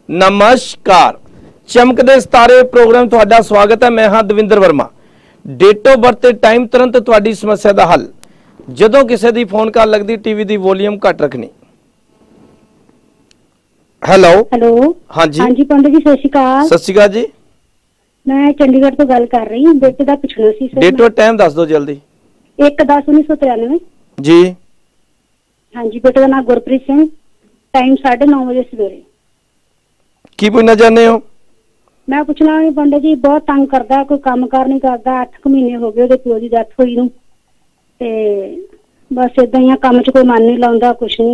नमस्कार। चमकदे सितारे प्रोग्राम तुहाडा स्वागत है। मैं हाँ Davinder Verma. Date of birth ते टाइम तुरंत तुहाडी समस्या दा हल। जदों किसी दी फोन कॉल लगदी टीवी दी वॉल्यूम घट रखनी। हेलो हेलो हाँ जी पंडित जी सत श्री अकाल। सत श्री अकाल जी। मैं चंडीगढ़ तो गल कर रही हूँ। बेटे का पुछना सी सर। डेट और टाइम दस दो जल्दी। 1/10/1993 जी। हाँ जी। बेटे का नाम गुरप्रीत सिंह। टाइम 9:30 बजे सवेरे। की पूछना चाहते हो? मैं पूछना पंडित जी बहुत तंग करता, कोई काम कार नहीं करता। 8 महीने हो गए प्यो की डेथ हुई नूं ते बस इदा ही काम च कोई मन नहीं लाउंदा, कुछ नहीं।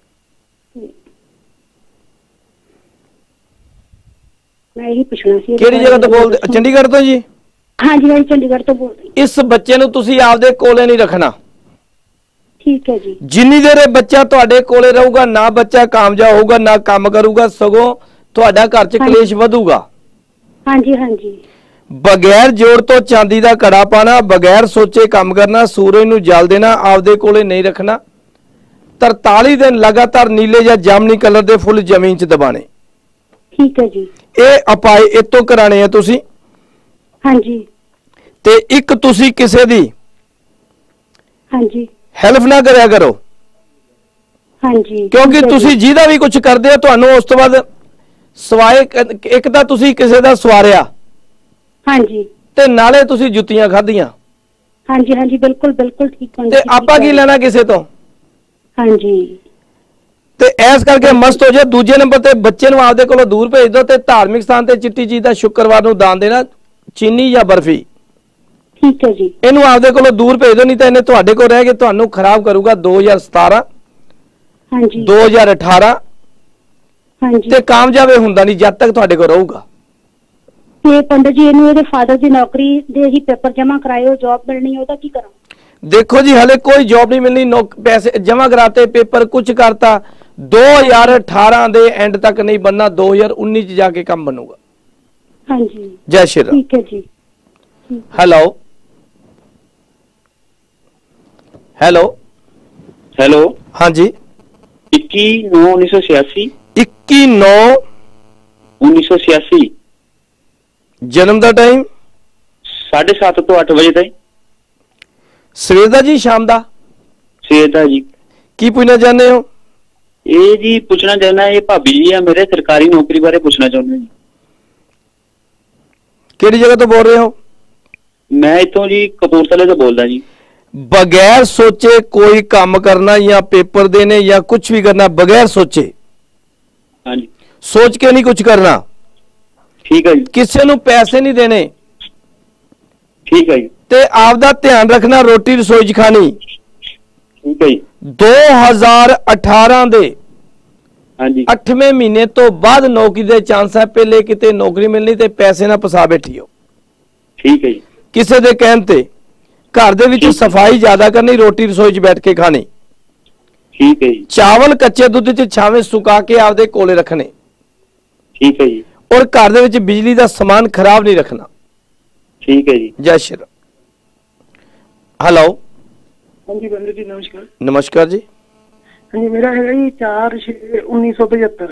मैं यही पूछना सी। किहड़ी जगह तो बोलदे? चंडीगढ़ तो जी? हाँ जी मैं चंडीगढ़ तो बोल रही। इस बच्चे नूं तुसीं आपदे कोले नहीं रखना। ठीक है जी। जिन्नी देर बच्चा तुहाडे कोले रहूगा ना बच्चा कामयाब होगा ना काम करूगा, सगों तुहाडा घर च कलेश वधूगा। हाँ जी हाँ जी। बगैर जोड़ तो चांदी का कड़ा पाना, बगैर सोचे काम करना, सूरज नूं जल देना, आपदे कोले नहीं रखना। 43 दिन लगातार नीले या जामनी कलर के फुल जमीन च दबाने। ठीक है जी। ये उपाय इतों कराने हैं तुसी। हाँ जी। ते एक तुसी किसे दी हाँ जी हेल्प ना करया करो। हाँ जी। क्योंकि तुसी जिहदा भी कुछ करदे हो तुहानूं उस तो बाद सवाए एक तां तुसी किसे दा सवारिया। हाँ जी। ते नाले तुसी जुत्तियां खाधियां। हाँ जी हाँ जी बिल्कुल बिल्कुल ठीक। ते आपां की लेना किसे तो। हाँ जी। ते ऐस करके मस्त हो जाए। दूजे नंबर ते बच्चे नूं आपदे कोलों दूर भेज दो ते धार्मिक स्थान ते चिट्टी चीज दा शुक्रवार नूं दान देना, चीनी या बर्फी। ठीक है जी। इनू आपदे कोलों दूर भेज दो, नहीं तो इन्हें तुहाडे कोल रह के तुहानूं खराब करूगा। 2017 हाँ जी 2018 हाँ जी। ते कामयाब हुंदा नहीं जब तक तुहाडे कोल रहूगा। ते पंडित जी इन्हू इहदे फादर दी नौकरी दे ही पेपर जमा कराए हो, जॉब मिलनी है, ओदा की करां? देखो जी हले कोई जॉब नहीं मिलनी। पैसे जमा कराते, पेपर कुछ करता, 2018 दे एंड तक नहीं बनना, 2019 च जाके काम बनूगा। हाँ जी। जय श्री राम। ठीक है जी। हेलो हेलो हेलो हाँ जी। 21/9/1986 21/9/1986 जन्म का टाइम 7:30 तो 8 बजे तक। सवेर दा जी शाम दा? सवेर दा जी। की पूछना चाहते हो? ये जी पूछना चाहना है, ये भाभी जी है मेरे, सरकारी नौकरी बारे पूछना चाहना जी। किहड़ी जगह तो बोल रहे हो? मैं इतों जी कपूरथले तो बोलदा जी। बगैर सोचे कोई काम करना या पेपर देने या कुछ भी करना बगैर सोचे। हाँ जी। सोच के नहीं कुछ करना। ठीक है जी। किसी नूं पैसे नहीं देने। ठीक है जी। ते आपदा ध्यान रखना, रोटी रसोई च खानी। ठीक है जी। 2018 दे हाँ जी 8वें महीने तो बाद नौकरी दे चांस है। पहले किते नौकरी मिलनी ते पैसे ना फसा बैठियो। ठीक है जी। किसी दे कहण ते घर दे विच सफाई ज्यादा करनी, रोटी रसोई च बैठ के खानी। ठीक है जी। चावल कच्चे दुध च छावे सुका के आपदे कोले रखने। ठीक है जी। और घर दे विच बिजली दा सामान खराब नहीं रखना। ठीक है जी। जय श्री राम। हेलो हाँ जी पंडित जी नमस्कार। नमस्कार जी। हाँ जी मेरा है जी 4/6/1975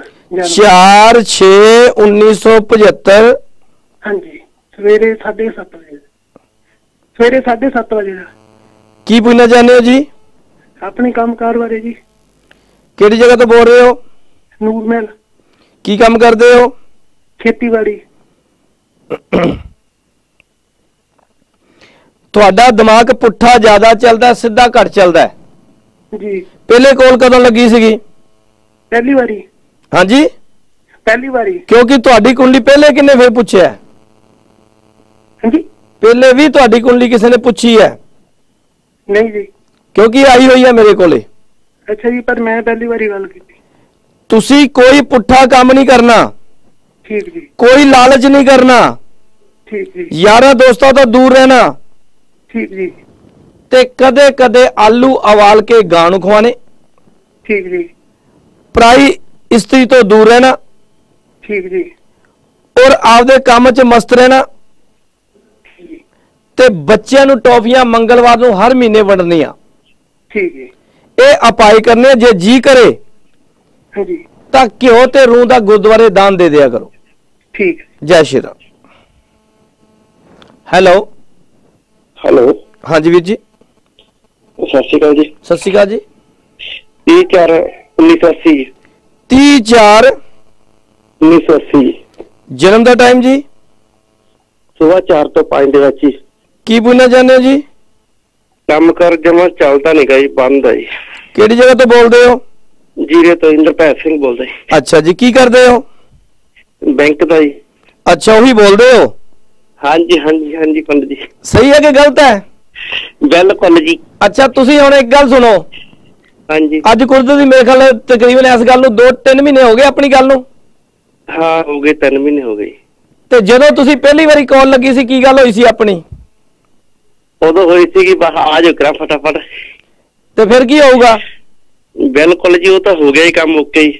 4/6/1975। हाँ जी सवेरे 7:30 बजे। सवेरे 7:30 बजे का। की पूछना चाहते हो जी? अपने कामकार बारे जी। किहड़ी जगह तो बोल रहे हो? नूर महल। की काम करते हो? खेतीबाड़ी। तुहाडा दिमाग पुट्ठा ज्यादा चलता, सीधा घट चलता है जी। पहले कॉल कदों लगी सी? पहली बारी। हाँ जी पहली बारी। क्योंकि तुहाडी कुंडली पहले किन्ने फिर पूछे है? हाँ जी पहले भी तुहाडी कुंडली किसी ने पूछी है? नहीं जी। क्योंकि आई हुई है मेरे कोले। अच्छा जी पर मैं पहली बारी गल की। तुसी कोई पुट्ठा काम नहीं करना। ठीक जी। कोई लालच नहीं करना। ठीक जी। यारा दोस्तों तो दूर रहना। ठीक जी। ते कदे कदे आलू उबाल के गां खवाने। ठीक जी। पराई स्त्री तो दूर रहना। ठीक जी। और आपदे काम च मस्त रहना। ते बच्चों नूं टॉफियां मंगलवार नूं हर महीने वंडनियां। ठीक है। ये उपाय करने जे जी करे हाँ जी ਤਾਂ ਘਿਓ ਤੇ ਰੂਹ ਦਾ ਗੁਰਦੁਆਰੇ ਦਾਨ ਦੇ ਦਿਆ ਕਰੋ। ਠੀਕ। ਜੈ ਸ਼੍ਰੀ ਰਾਮ। ਹੈਲੋ ਹੈਲੋ, ਹਾਂਜੀ ਵੀਰ ਜੀ, ਸਤਿ ਸ਼੍ਰੀ ਅਕਾਲ ਜੀ। ਸਤਿ ਸ਼੍ਰੀ ਅਕਾਲ ਜੀ। 30/4/1980। 30/4/1980 ਜਨਮ ਦਾ ਟਾਈਮ ਜੀ? ਸੁਬਾਹ 4 ਤੋਂ 5 ਦੇ ਵਿੱਚ ਜੀ। ਕੀ ਪੁੱਛਣਾ ਚਾਹੁੰਦੇ ਹੋ ਜੀ? ਕੰਮ ਕਰ ਜਮਾ ਚੱਲਦਾ ਨਹੀਂ ਗਾ ਜੀ, ਬੰਦ ਆ ਜੀ। ਕਿਹੜੀ ਜਗ੍ਹਾ ਤੋਂ ਬੋਲਦੇ ਹੋ? ਜੀਰੇ ਤੋਂ ਇੰਦਰਪਾਲ ਸਿੰਘ ਬੋਲਦਾ ਜੀ। ਅੱਛਾ ਜੀ, ਕੀ ਕਰਦੇ ਹੋ? ਬੈਂਕ ਦਾ ਜੀ। ਅੱਛਾ, ਉਹੀ ਬੋਲਦੇ ਹੋ? ਹਾਂਜੀ ਹਾਂਜੀ ਹਾਂਜੀ ਪੰਡਿਤ ਜੀ। ਸਹੀ ਹੈ ਕਿ ਗਲਤ ਹੈ? ਬਿਲਕੁਲ ਜੀ। ਅੱਛਾ, ਤੁਸੀਂ ਹੁਣ ਇੱਕ ਗੱਲ ਸੁਣੋ। ਹਾਂਜੀ। ਅੱਜ ਕੁਝ ਦੀ ਮੇਰੇ ਖਿਆਲ ਤਕਰੀਬਨ ਇਸ ਗੱਲ ਨੂੰ 2-3 ਮਹੀਨੇ ਹੋ ਗਏ ਆਪਣੀ ਗੱਲ ਨੂੰ। ਹਾਂ, ਹੋ ਗਏ 3 ਮਹੀਨੇ ਹੋ ਗਏ। ਤੇ ਜਦੋਂ ਤੁਸੀਂ ਪਹਿਲੀ ਵਾਰੀ ਕਾਲ ਲੱਗੀ ਸੀ, ਕੀ ਗੱਲ ਹੋਈ ਸੀ ਆਪਣੀ? ਉਦੋਂ ਹੋਈ ਸੀ ਕਿ ਬਸ ਆ ਜਾਓ ਕਰਾਂ ਫਟਾਫਟ। ਤੇ ਫਿਰ ਕੀ ਹੋਊਗਾ? ਬਿਲਕੁਲ ਜੀ, ਉਹ ਤਾਂ ਹੋ ਗਿਆ ਹੀ ਕੰਮ, ਓਕੇ ਹੀ।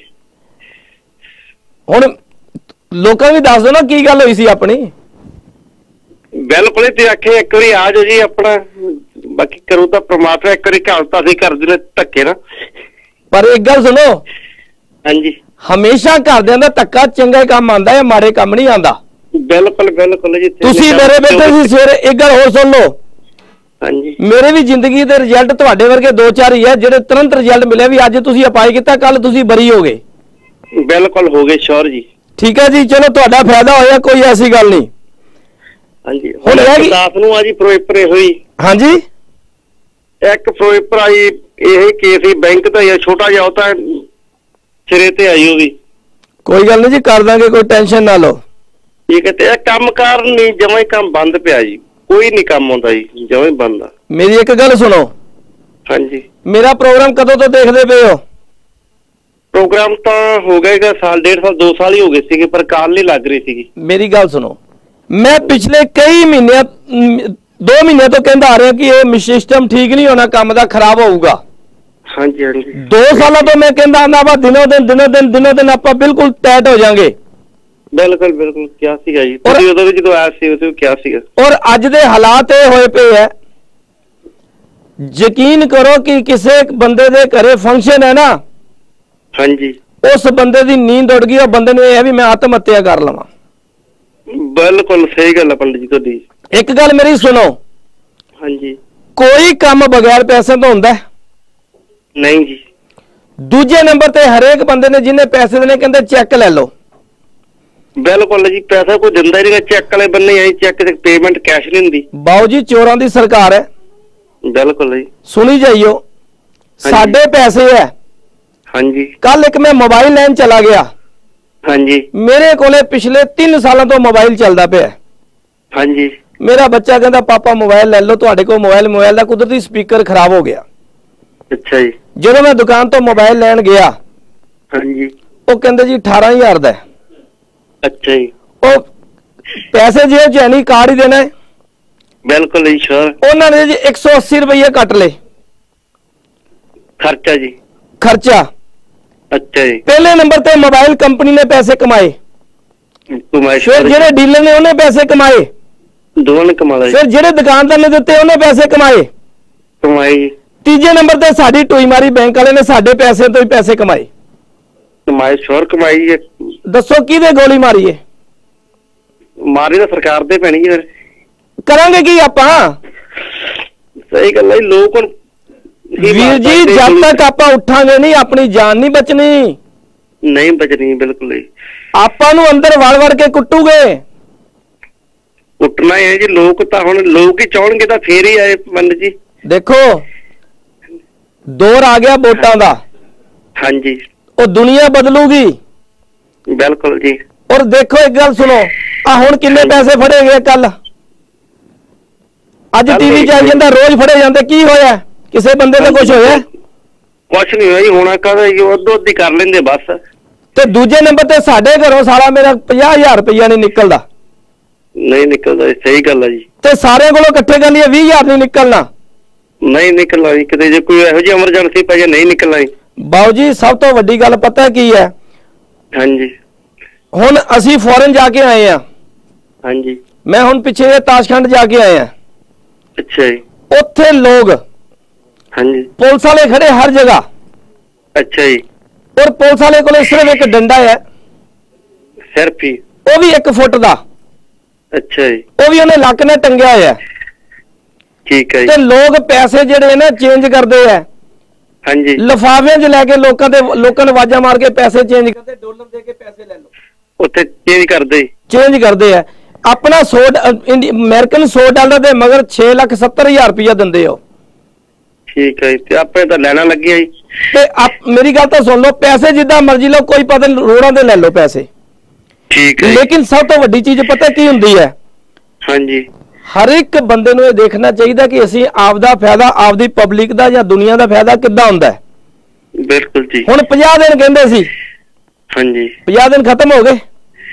ਹੁਣ ਲੋਕਾਂ ਨੂੰ ਵੀ ਦੱਸ ਦਿਓ ਨਾ ਕੀ ਗੱਲ ਹੋਈ ਸੀ ਆਪਣੀ। ਬਿਲਕੁਲ, ਤੇ ਆਖੇ ਇੱਕ ਵਾਰੀ ਆ ਜਾਓ ਜੀ ਆਪਣਾ, ਬਾਕੀ ਕਰੋ ਤਾਂ ਪ੍ਰਮਾਤਮਾ। ਇੱਕ ਵਾਰੀ ਘਰ ਤਾਂ ਅਸੀਂ ਕਰਦੇ ਨੇ ਧੱਕੇ ਨਾ। ਪਰ ਇੱਕ ਗੱਲ ਸੁਣੋ। ਹਾਂਜੀ। ਹਮੇਸ਼ਾ ਘਰਦਿਆਂ ਦਾ ਧੱਕਾ ਚੰਗਾ ਕੰਮ ਆਂਦਾ ਹੈ, ਮਾੜੇ ਕੰਮ ਨਹੀਂ ਆਂਦਾ। ਬਿਲਕੁਲ ਬਿਲਕੁਲ ਜੀ। ਤੁਸੀਂ ਮੇਰੇ ਬੈਠੇ ਸੀ ਸਵੇਰੇ, ਇੱਕ ਗੱਲ ਹੋਰ ਸੁਣ ਲਓ। ਹਾਂਜੀ। ਮੇਰੇ ਵੀ ਜ਼ਿੰਦਗੀ ਦੇ ਰਿਜ਼ਲਟ ਤੁਹਾਡੇ ਵਰਗੇ 2-4 ਹੀ ਹੈ ਜਿਹੜੇ ਤੁਰੰਤ ਰਿਜ਼ਲਟ ਮਿਲਿਆ ਵੀ ਅੱਜ ਤੁਸੀਂ ਅਪਲਾਈ ਕੀਤਾ, ਕੱਲ ਤੁਸੀਂ ਬਰੀ ਹੋ ਗਏ। ਬਿਲਕੁਲ ਹੋ ਗਏ ਸ਼ੋਰ ਜੀ। ਠੀਕ ਹੈ ਜੀ, ਚਲੋ ਤੁਹਾਡਾ ਫਾਇਦਾ ਹੋਇਆ, ਕੋਈ ਐਸੀ ਗੱਲ ਨਹੀਂ। ਹਾਂਜੀ, ਹੁਣ 10 ਨੂੰ ਆ ਜੀ ਫਿਰੋਜ਼ਪੁਰ ਹੋਈ। ਹਾਂਜੀ, ਇੱਕ ਫਿਰੋਜ਼ਪੁਰ ਆਈ, ਇਹ ਕੇਸ ਹੀ ਬੈਂਕ ਦਾ ਹੀ ਛੋਟਾ ਜਿਹਾ, ਉਹ ਤਾਂ ਸਿਰੇ ਤੇ ਆਈ ਉਹ ਵੀ। ਕੋਈ ਗੱਲ ਨਹੀਂ ਜੀ, ਕਰ ਦਾਂਗੇ, ਕੋਈ ਟੈਨਸ਼ਨ ਨਾ ਲਓ। ਠੀਕ ਹੈ। ਤੇ ਇਹ ਕੰਮ ਕਾਰ ਨਹੀਂ, ਜਮਾਂ ਹੀ ਕੰਮ ਬੰਦ ਪਿਆ ਜੀ, ਕੋਈ ਨਹੀਂ ਕੰਮ ਆਉਂਦਾ ਜੀ, ਜਮਾਂ ਹੀ ਬੰਦ ਆ। ਮੇਰੀ ਇੱਕ ਗੱਲ ਸੁਣੋ। ਹਾਂਜੀ। ਮੇਰਾ ਪ੍ਰੋਗਰਾਮ ਕਦੋਂ ਤੋਂ ਦੇਖਦੇ ਪਏ ਹੋ? ਪ੍ਰੋਗਰਾਮ ਤਾਂ ਹੋ ਗਏਗਾ ਸਾਲ, 1.5 ਸਾਲ, 2 ਸਾਲ ਹੀ ਹੋ ਗਏ ਸੀਗੇ, ਪਰ ਕਾਲ ਨਹੀਂ ਲੱਗ ਰਹੀ ਸੀਗੀ। ਮੇਰੀ ਗੱਲ ਸੁਣੋ, ਮੈਂ ਪਿਛਲੇ ਕਈ ਮਹੀਨਿਆਂ 2 ਮਹੀਨਿਆਂ ਤੋਂ ਕਹਿੰਦਾ ਆ ਰਿਹਾ ਕਿ ਇਹ ਸਿਸਟਮ ਠੀਕ ਨਹੀਂ ਹੋਣਾ, ਕੰਮ ਦਾ ਖਰਾਬ ਹੋਊਗਾ। ਹਾਂਜੀ ਹਾਂਜੀ। 2 ਸਾਲਾਂ ਤੋਂ ਮੈਂ ਕਹਿੰਦਾ ਆਂਦਾ ਵਾ, ਦਿਨੋਂ ਦਿਨ ਆਪਾਂ ਬਿਲਕੁਲ ਟਾਈਟ ਹੋ ਜਾਾਂਗੇ। ਬਿਲਕੁਲ ਬਿਲਕੁਲ ਕਿਹਾ ਸੀਗਾ ਜੀ ਤੁਸੀਂ, ਉਦੋਂ ਵੀ ਜਦੋਂ ਆਇਆ ਸੀ ਉਦੋਂ ਕਿਹਾ ਸੀਗਾ। ਔਰ ਅੱਜ ਦੇ ਹਾਲਾਤ ਇਹ ਹੋਏ ਪਏ ਹੈ, ਯਕੀਨ ਕਰੋ ਕਿ ਕਿਸੇ ਬੰਦੇ ਦੇ ਘਰੇ ਫੰਕਸ਼ਨ ਹੈ ਨਾ। ਹਾਂਜੀ। ਉਸ ਬੰਦੇ ਦੀ ਨੀਂਦ ਉੱਡ ਗਈ, ਉਹ ਬੰਦੇ ਨੂੰ ਇਹ ਹੈ ਵੀ ਮੈਂ ਆਤਮ ਹੱਤਿਆ ਕਰ ਲਵਾਂ। ਬਿਲਕੁਲ ਸਹੀ ਗੱਲ ਹੈ ਪੰਡਿਤ ਜੀ ਤੁਹਾਡੀ। ਇੱਕ ਗੱਲ ਮੇਰੀ ਸੁਣੋ। ਹਾਂਜੀ। ਕੋਈ ਕੰਮ ਬਗੈਰ ਪੈਸੇ ਤੋਂ ਹੁੰਦਾ? ਨਹੀਂ ਜੀ। ਦੂਜੇ ਨੰਬਰ ਤੇ ਹਰੇਕ ਬੰਦੇ ਨੇ ਜਿਹਨੇ ਪੈਸੇ ਦੇਣੇ ਕਹਿੰਦੇ ਚੈੱਕ ਲੈ ਲਓ। ਬਿਲਕੁਲ ਜੀ, ਪੈਸਾ ਕੋਈ ਦਿੰਦਾ ਹੀ ਨਹੀਂ, ਚੈੱਕ ਵਾਲੇ ਬੰਨੇ ਆਈ, ਚੈੱਕ ਤੇ ਪੇਮੈਂਟ ਕੈਸ਼ ਨਹੀਂ ਹੁੰਦੀ। ਬਾਊ ਜੀ, ਚੋਰਾਂ ਦੀ ਸਰਕਾਰ ਹੈ। ਬਿਲਕੁਲ ਜੀ। ਸੁਣੀ ਜਾਈਓ, ਸਾਡੇ ਪੈਸੇ ਹੈ। ਹਾਂਜੀ। ਕੱਲ ਇੱਕ ਮੈਂ ਮੋਬਾਈਲ ਲੈਣ ਚਲਾ ਗਿਆ। ਹਾਂਜੀ। ਮੇਰੇ ਕੋਲੇ ਪਿਛਲੇ 3 ਸਾਲਾਂ ਤੋਂ ਮੋਬਾਈਲ ਚੱਲਦਾ ਪਿਆ। ਹਾਂਜੀ। ਮੇਰਾ ਬੱਚਾ ਕਹਿੰਦਾ ਪਾਪਾ ਮੋਬਾਈਲ ਲੈ ਲਓ, ਤੁਹਾਡੇ ਕੋਲ ਮੋਬਾਈਲ ਦਾ ਕੁਦਰਤੀ ਸਪੀਕਰ ਖਰਾਬ ਹੋ ਗਿਆ। ਅੱਛਾ ਜੀ। ਜਦੋਂ ਮੈਂ ਦੁਕਾਨ ਤੋਂ ਮੋਬਾਈਲ ਲੈਣ ਗਿਆ, ਹਾਂਜੀ, ਉਹ ਕਹਿੰਦੇ ਜੀ 18,000 ਦਾ ਹੈ। ਅੱਛਾ ਜੀ। ਉਹ ਪੈਸੇ ਜੇਬ ਚ ਨਹੀਂ, ਕਾਰਡ ਹੀ ਦੇਣਾ ਹੈ। ਬਿਲਕੁਲ ਜੀ ਸਰ। ਉਹਨਾਂ ਨੇ ਜੀ 180 ਰੁਪਏ ਕੱਟ ਲਏ ਖਰਚਾ ਜੀ। ਖਰਚਾ। ਅੱਛਾ ਜੀ। ਪਹਿਲੇ ਨੰਬਰ ਤੇ ਮੋਬਾਈਲ ਕੰਪਨੀ ਨੇ ਪੈਸੇ ਕਮਾਏ, ਫਿਰ ਜਿਹੜੇ ਡੀਲਰ ਨੇ ਉਹਨੇ ਪੈਸੇ ਕਮਾਏ, ਦੋਵਾਂ ਨੇ ਕਮਾ ਲਏ। ਫਿਰ ਜਿਹੜੇ ਦੁਕਾਨਦਾਰ ਨੇ ਦਿੱਤੇ ਉਹਨੇ ਪੈਸੇ ਕਮਾਏ। ਤੀਜੇ ਨੰਬਰ ਤੇ ਸਾਡੀ ਟੋਈ ਮਾਰੀ ਬੈਂਕ ਵਾਲੇ ਨੇ, ਸਾਡੇ ਪੈਸੇ ਤੋਂ ਹੀ ਪੈਸੇ ਕਮਾਏ। ਕਮਾਈ ਸ਼ੋਰ ਕਮਾਈ ਹੈ। ਦੱਸੋ ਕਿਹਦੇ ਗੋਲੀ ਮਾਰੀ ਹੈ? ਮਾਰੀ ਤਾਂ ਸਰਕਾਰ ਦੇ ਪੈਣੀ ਹੈ। ਕਰਾਂਗੇ ਕੀ ਆਪਾਂ? ਸਹੀ ਗੱਲ ਹੈ। ਲੋਕ ਵੀਰ ਜੀ, ਜਦ ਤੱਕ ਆਪਾਂ ਉੱਠਾਂਗੇ ਨਹੀਂ, ਆਪਣੀ ਜਾਨ ਨਹੀਂ ਬਚਣੀ। ਨਹੀਂ ਬਚਣੀ, ਬਿਲਕੁਲ ਹੀ। ਆਪਾਂ ਨੂੰ ਅੰਦਰ ਵੜ ਵੜ ਕੇ ਕੁੱਟੂਗੇ। ਕੁੱਟਣਾ ਹੈ ਜੀ। ਲੋਕ ਤਾਂ ਹੁਣ ਲੋਕ ਹੀ ਚਾਹਣਗੇ ਤਾਂ ਫੇਰ ਹੀ ਆਏ ਪੰਡਿਤ ਜੀ। ਦੇਖੋ, ਦੌਰ ਆ ਗਿਆ ਵੋਟਾਂ ਦਾ। ਹਾਂਜੀ। ਉਹ ਦੁਨੀਆ ਬਦਲੂਗੀ। ਬਿਲਕੁਲ ਜੀ। ਔਰ ਦੇਖੋ, ਇੱਕ ਗੱਲ ਸੁਣੋ, ਆ ਹੁਣ ਕਿੰਨੇ ਪੈਸੇ ਫੜੇ ਗਏ? ਕੱਲ ਅੱਜ ਟੀਵੀ ਚ ਆਈ ਜਾਂਦਾ, ਰੋਜ਼ ਫੜੇ ਜਾਂਦੇ। ਕੀ ਹੋਇਆ? ਕਿਸੇ ਬੰਦੇ ਦਾ ਕੁਝ ਹੋਇਆ? ਕੁਛ ਨਹੀਂ ਹੋਇਆ ਜੀ। ਹੋਣਾ ਕਾਹਦਾ ਜੀ, ਅੱਧੋ ਅੱਧੀ ਕਰ ਲੈਂਦੇ ਬਸ। ਤੇ ਦੂਜੇ ਨੰਬਰ ਤੇ ਸਾਡੇ ਘਰੋਂ ਸਾਲਾ ਮੇਰਾ 50,000 ਰੁਪਇਆ ਨਹੀਂ ਨਿਕਲਦਾ। ਨਹੀਂ ਨਿਕਲਦਾ, ਸਹੀ ਗੱਲ ਹੈ ਜੀ। ਤੇ ਸਾਰਿਆਂ ਕੋਲੋਂ ਇਕੱਠੇ ਕਰ ਲਈਏ 20,000 ਨਹੀਂ ਨਿਕਲਣਾ। ਨਹੀਂ ਨਿਕਲਣਾ ਜੀ, ਕਿਤੇ ਜੇ ਕੋਈ ਇਹੋ ਜਿਹੀ ਐਮਰਜੈਂਸੀ ਪੈ ਜਾਏ ਨਹੀਂ ਨਿਕਲਣਾ ਜੀ। ਬਾਊ ਜੀ, ਸਭ ਤੋਂ ਵੱਡੀ ਗੱਲ ਪਤਾ ਕੀ ਹੈ? ਹਾਂਜੀ। ਹੁਣ ਅਸੀਂ ਫੋਰਨ ਜਾ ਕੇ ਆਏ ਆ। ਹਾਂਜੀ। ਮੈਂ ਹੁਣ ਪਿੱਛੇ ਤਾਸ਼ਖੰਡ ਜਾ ਕੇ ਆਏ ਆ। ਅੱਛਾ ਜੀ। ਉੱਥੇ ਲੋਕ, ਹਾਂਜੀ, ਪੁਲਿਸ ਵਾਲੇ ਖੜੇ ਹਰ ਜਗ੍ਹਾ। ਅੱਛਾ ਜੀ। ਔਰ ਪੁਲਿਸ ਵਾਲੇ ਕੋਲੇ ਸਿਰਫ ਇੱਕ ਡੰਡਾ ਹੈ, ਸਿਰਫ ਹੀ, ਉਹ ਵੀ 1 ਫੁੱਟ ਦਾ। ਅੱਛਾ ਜੀ, ਉਹ ਵੀ ਉਹਨੇ ਲੱਕ ਨਾਲ ਟੰਗਿਆ ਹੋਇਆ। ਠੀਕ ਹੈ ਜੀ। ਤੇ ਲੋਕ ਪੈਸੇ ਜਿਹੜੇ ਨਾ ਚੇਂਜ ਕਰਦੇ ਆ, ਹਾਂਜੀ, ਲਿਫਾਫਿਆਂ 'ਚ ਲੈ ਕੇ ਲੋਕਾਂ ਨੂੰ ਆਵਾਜ਼ਾਂ ਮਾਰ ਕੇ ਪੈਸੇ ਚੇਂਜ ਕਰਦੇ, ਡਾਲਰ ਦੇ ਕੇ ਪੈਸੇ ਲੈ ਲਓ, ਉੱਥੇ ਚੇਂਜ ਕਰਦੇ ਆ। ਆਪਣਾ ਅਮਰੀਕਨ $100 ਦੇ ਮਗਰ 6,70,000 ਰੁਪਇਆ ਦਿੰਦੇ ਹੋ। ਠੀਕ ਹੈ ਜੀ, ਤੇ ਆਪੇ ਤਾਂ ਲੈਣਾ ਲੱਗਿਆ ਜੀ। ਤੇ ਮੇਰੀ ਗੱਲ ਤਾਂ ਸੁਣ ਲਓ, ਪੈਸੇ ਜਿੱਦਾਂ ਮਰਜ਼ੀ ਲਓ, ਕੋਈ ਪਤਾ ਨਹੀਂ, ਰੋੜਾਂ ਦੇ ਲੈ ਲਓ ਪੈਸੇ। ਠੀਕ ਹੈ, ਲੇਕਿਨ ਸਭ ਤੋਂ ਵੱਡੀ ਚੀਜ਼ ਪਤਾ ਕੀ ਹੁੰਦੀ ਹੈ? ਹਾਂਜੀ, ਹਰ ਇੱਕ ਬੰਦੇ ਨੂੰ ਇਹ ਦੇਖਣਾ ਚਾਹੀਦਾ ਕਿ ਅਸੀਂ ਆਪਦਾ ਫਾਇਦਾ, ਆਪਦੀ ਪਬਲਿਕ ਦਾ ਜਾਂ ਦੁਨੀਆ ਦਾ ਫਾਇਦਾ ਕਿੱਦਾਂ ਹੁੰਦਾ ਹੈ। ਬਿਲਕੁਲ ਜੀ। ਹੁਣ 50 ਦਿਨ ਕਹਿੰਦੇ ਸੀ, ਹਾਂਜੀ, 50 ਦਿਨ ਖਤਮ ਹੋ ਗਏ,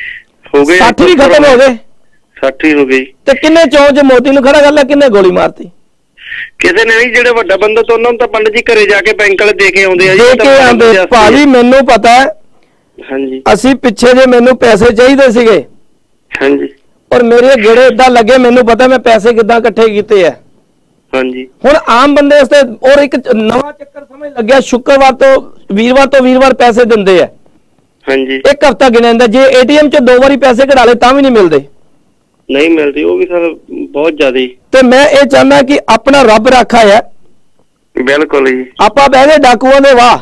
60 ਵੀ ਖਤਮ ਹੋ ਗਏ, 60 ਹੀ ਹੋ ਗਈ। ਤੇ ਕਿੰਨੇ ਚੌਂਚ ਮੋਦੀ ਨੂੰ ਖੜਾ ਕਰ ਲਿਆ, ਕਿੰਨੇ ਗੋਲੀ ਮਾਰਤੀ? ਕਿਸੇ ਨੇ ਨਹੀਂ, ਜਿਹੜੇ ਵੱਡਾ ਬੰਦਾ ਤਾਂ ਉਹਨਾਂ ਨੂੰ ਤਾਂ ਪੰਡਤ ਜੀ ਘਰੇ ਜਾ ਕੇ ਬੈਂਕ ਵਾਲੇ ਦੇ ਕੇ ਆਉਂਦੇ ਆ ਜੀ। ਭਾਜੀ ਮੈਨੂੰ ਪਤਾ ਹੈ, ਹਾਂਜੀ, ਅਸੀਂ ਪਿੱਛੇ ਜੇ ਮੈਨੂੰ ਪੈਸੇ ਚਾਹੀਦੇ ਸੀਗੇ, ਹਾਂਜੀ, ਔਰ ਮੇਰੇ ਗੇੜੇ ਏਦਾਂ ਲੱਗੇ, ਮੈਨੂੰ ਪਤਾ ਮੈਂ ਪੈਸੇ ਕਿੱਦਾਂ ਇਕੱਠੇ ਕੀਤੇ ਆ। ਹਾਂਜੀ, ਹੁਣ ਆਮ ਬੰਦੇ ਵਾਸਤੇ ਔਰ ਇੱਕ ਨਵਾਂ ਚੱਕਰ ਸਮਝ ਲੱਗਿਆ, ਸ਼ੁੱਕਰਵਾਰ ਤੋਂ ਵੀਰਵਾਰ ਪੈਸੇ ਦਿੰਦੇ ਆ। ਹਾਂਜੀ, 1 ਹਫ਼ਤਾ ਗਿਣਿਆ ਜਾਂਦਾ, ਜੇ ATM 'ਚ 2 ਵਾਰੀ ਪੈਸੇ ਕਢਾ ਲਏ ਤਾਂ ਵੀ ਨਹੀਂ ਮਿਲਦੇ, ਨਹੀਂ ਮਿਲਦੀ, ਉਹ ਵੀ ਸਰ ਬਹੁਤ ਜ਼ਿਆਦਾ। ਤੇ ਮੈਂ ਇਹ ਚਾਹੁੰਦਾ ਕਿ ਆਪਣਾ ਰੱਬ ਰਾਖਾ ਹੈ। ਬਿਲਕੁਲ ਜੀ, ਆਪਾਂ ਬਹਿ ਗਏ ਡਾਕੂਆਂ ਦੇ ਵਾਹ,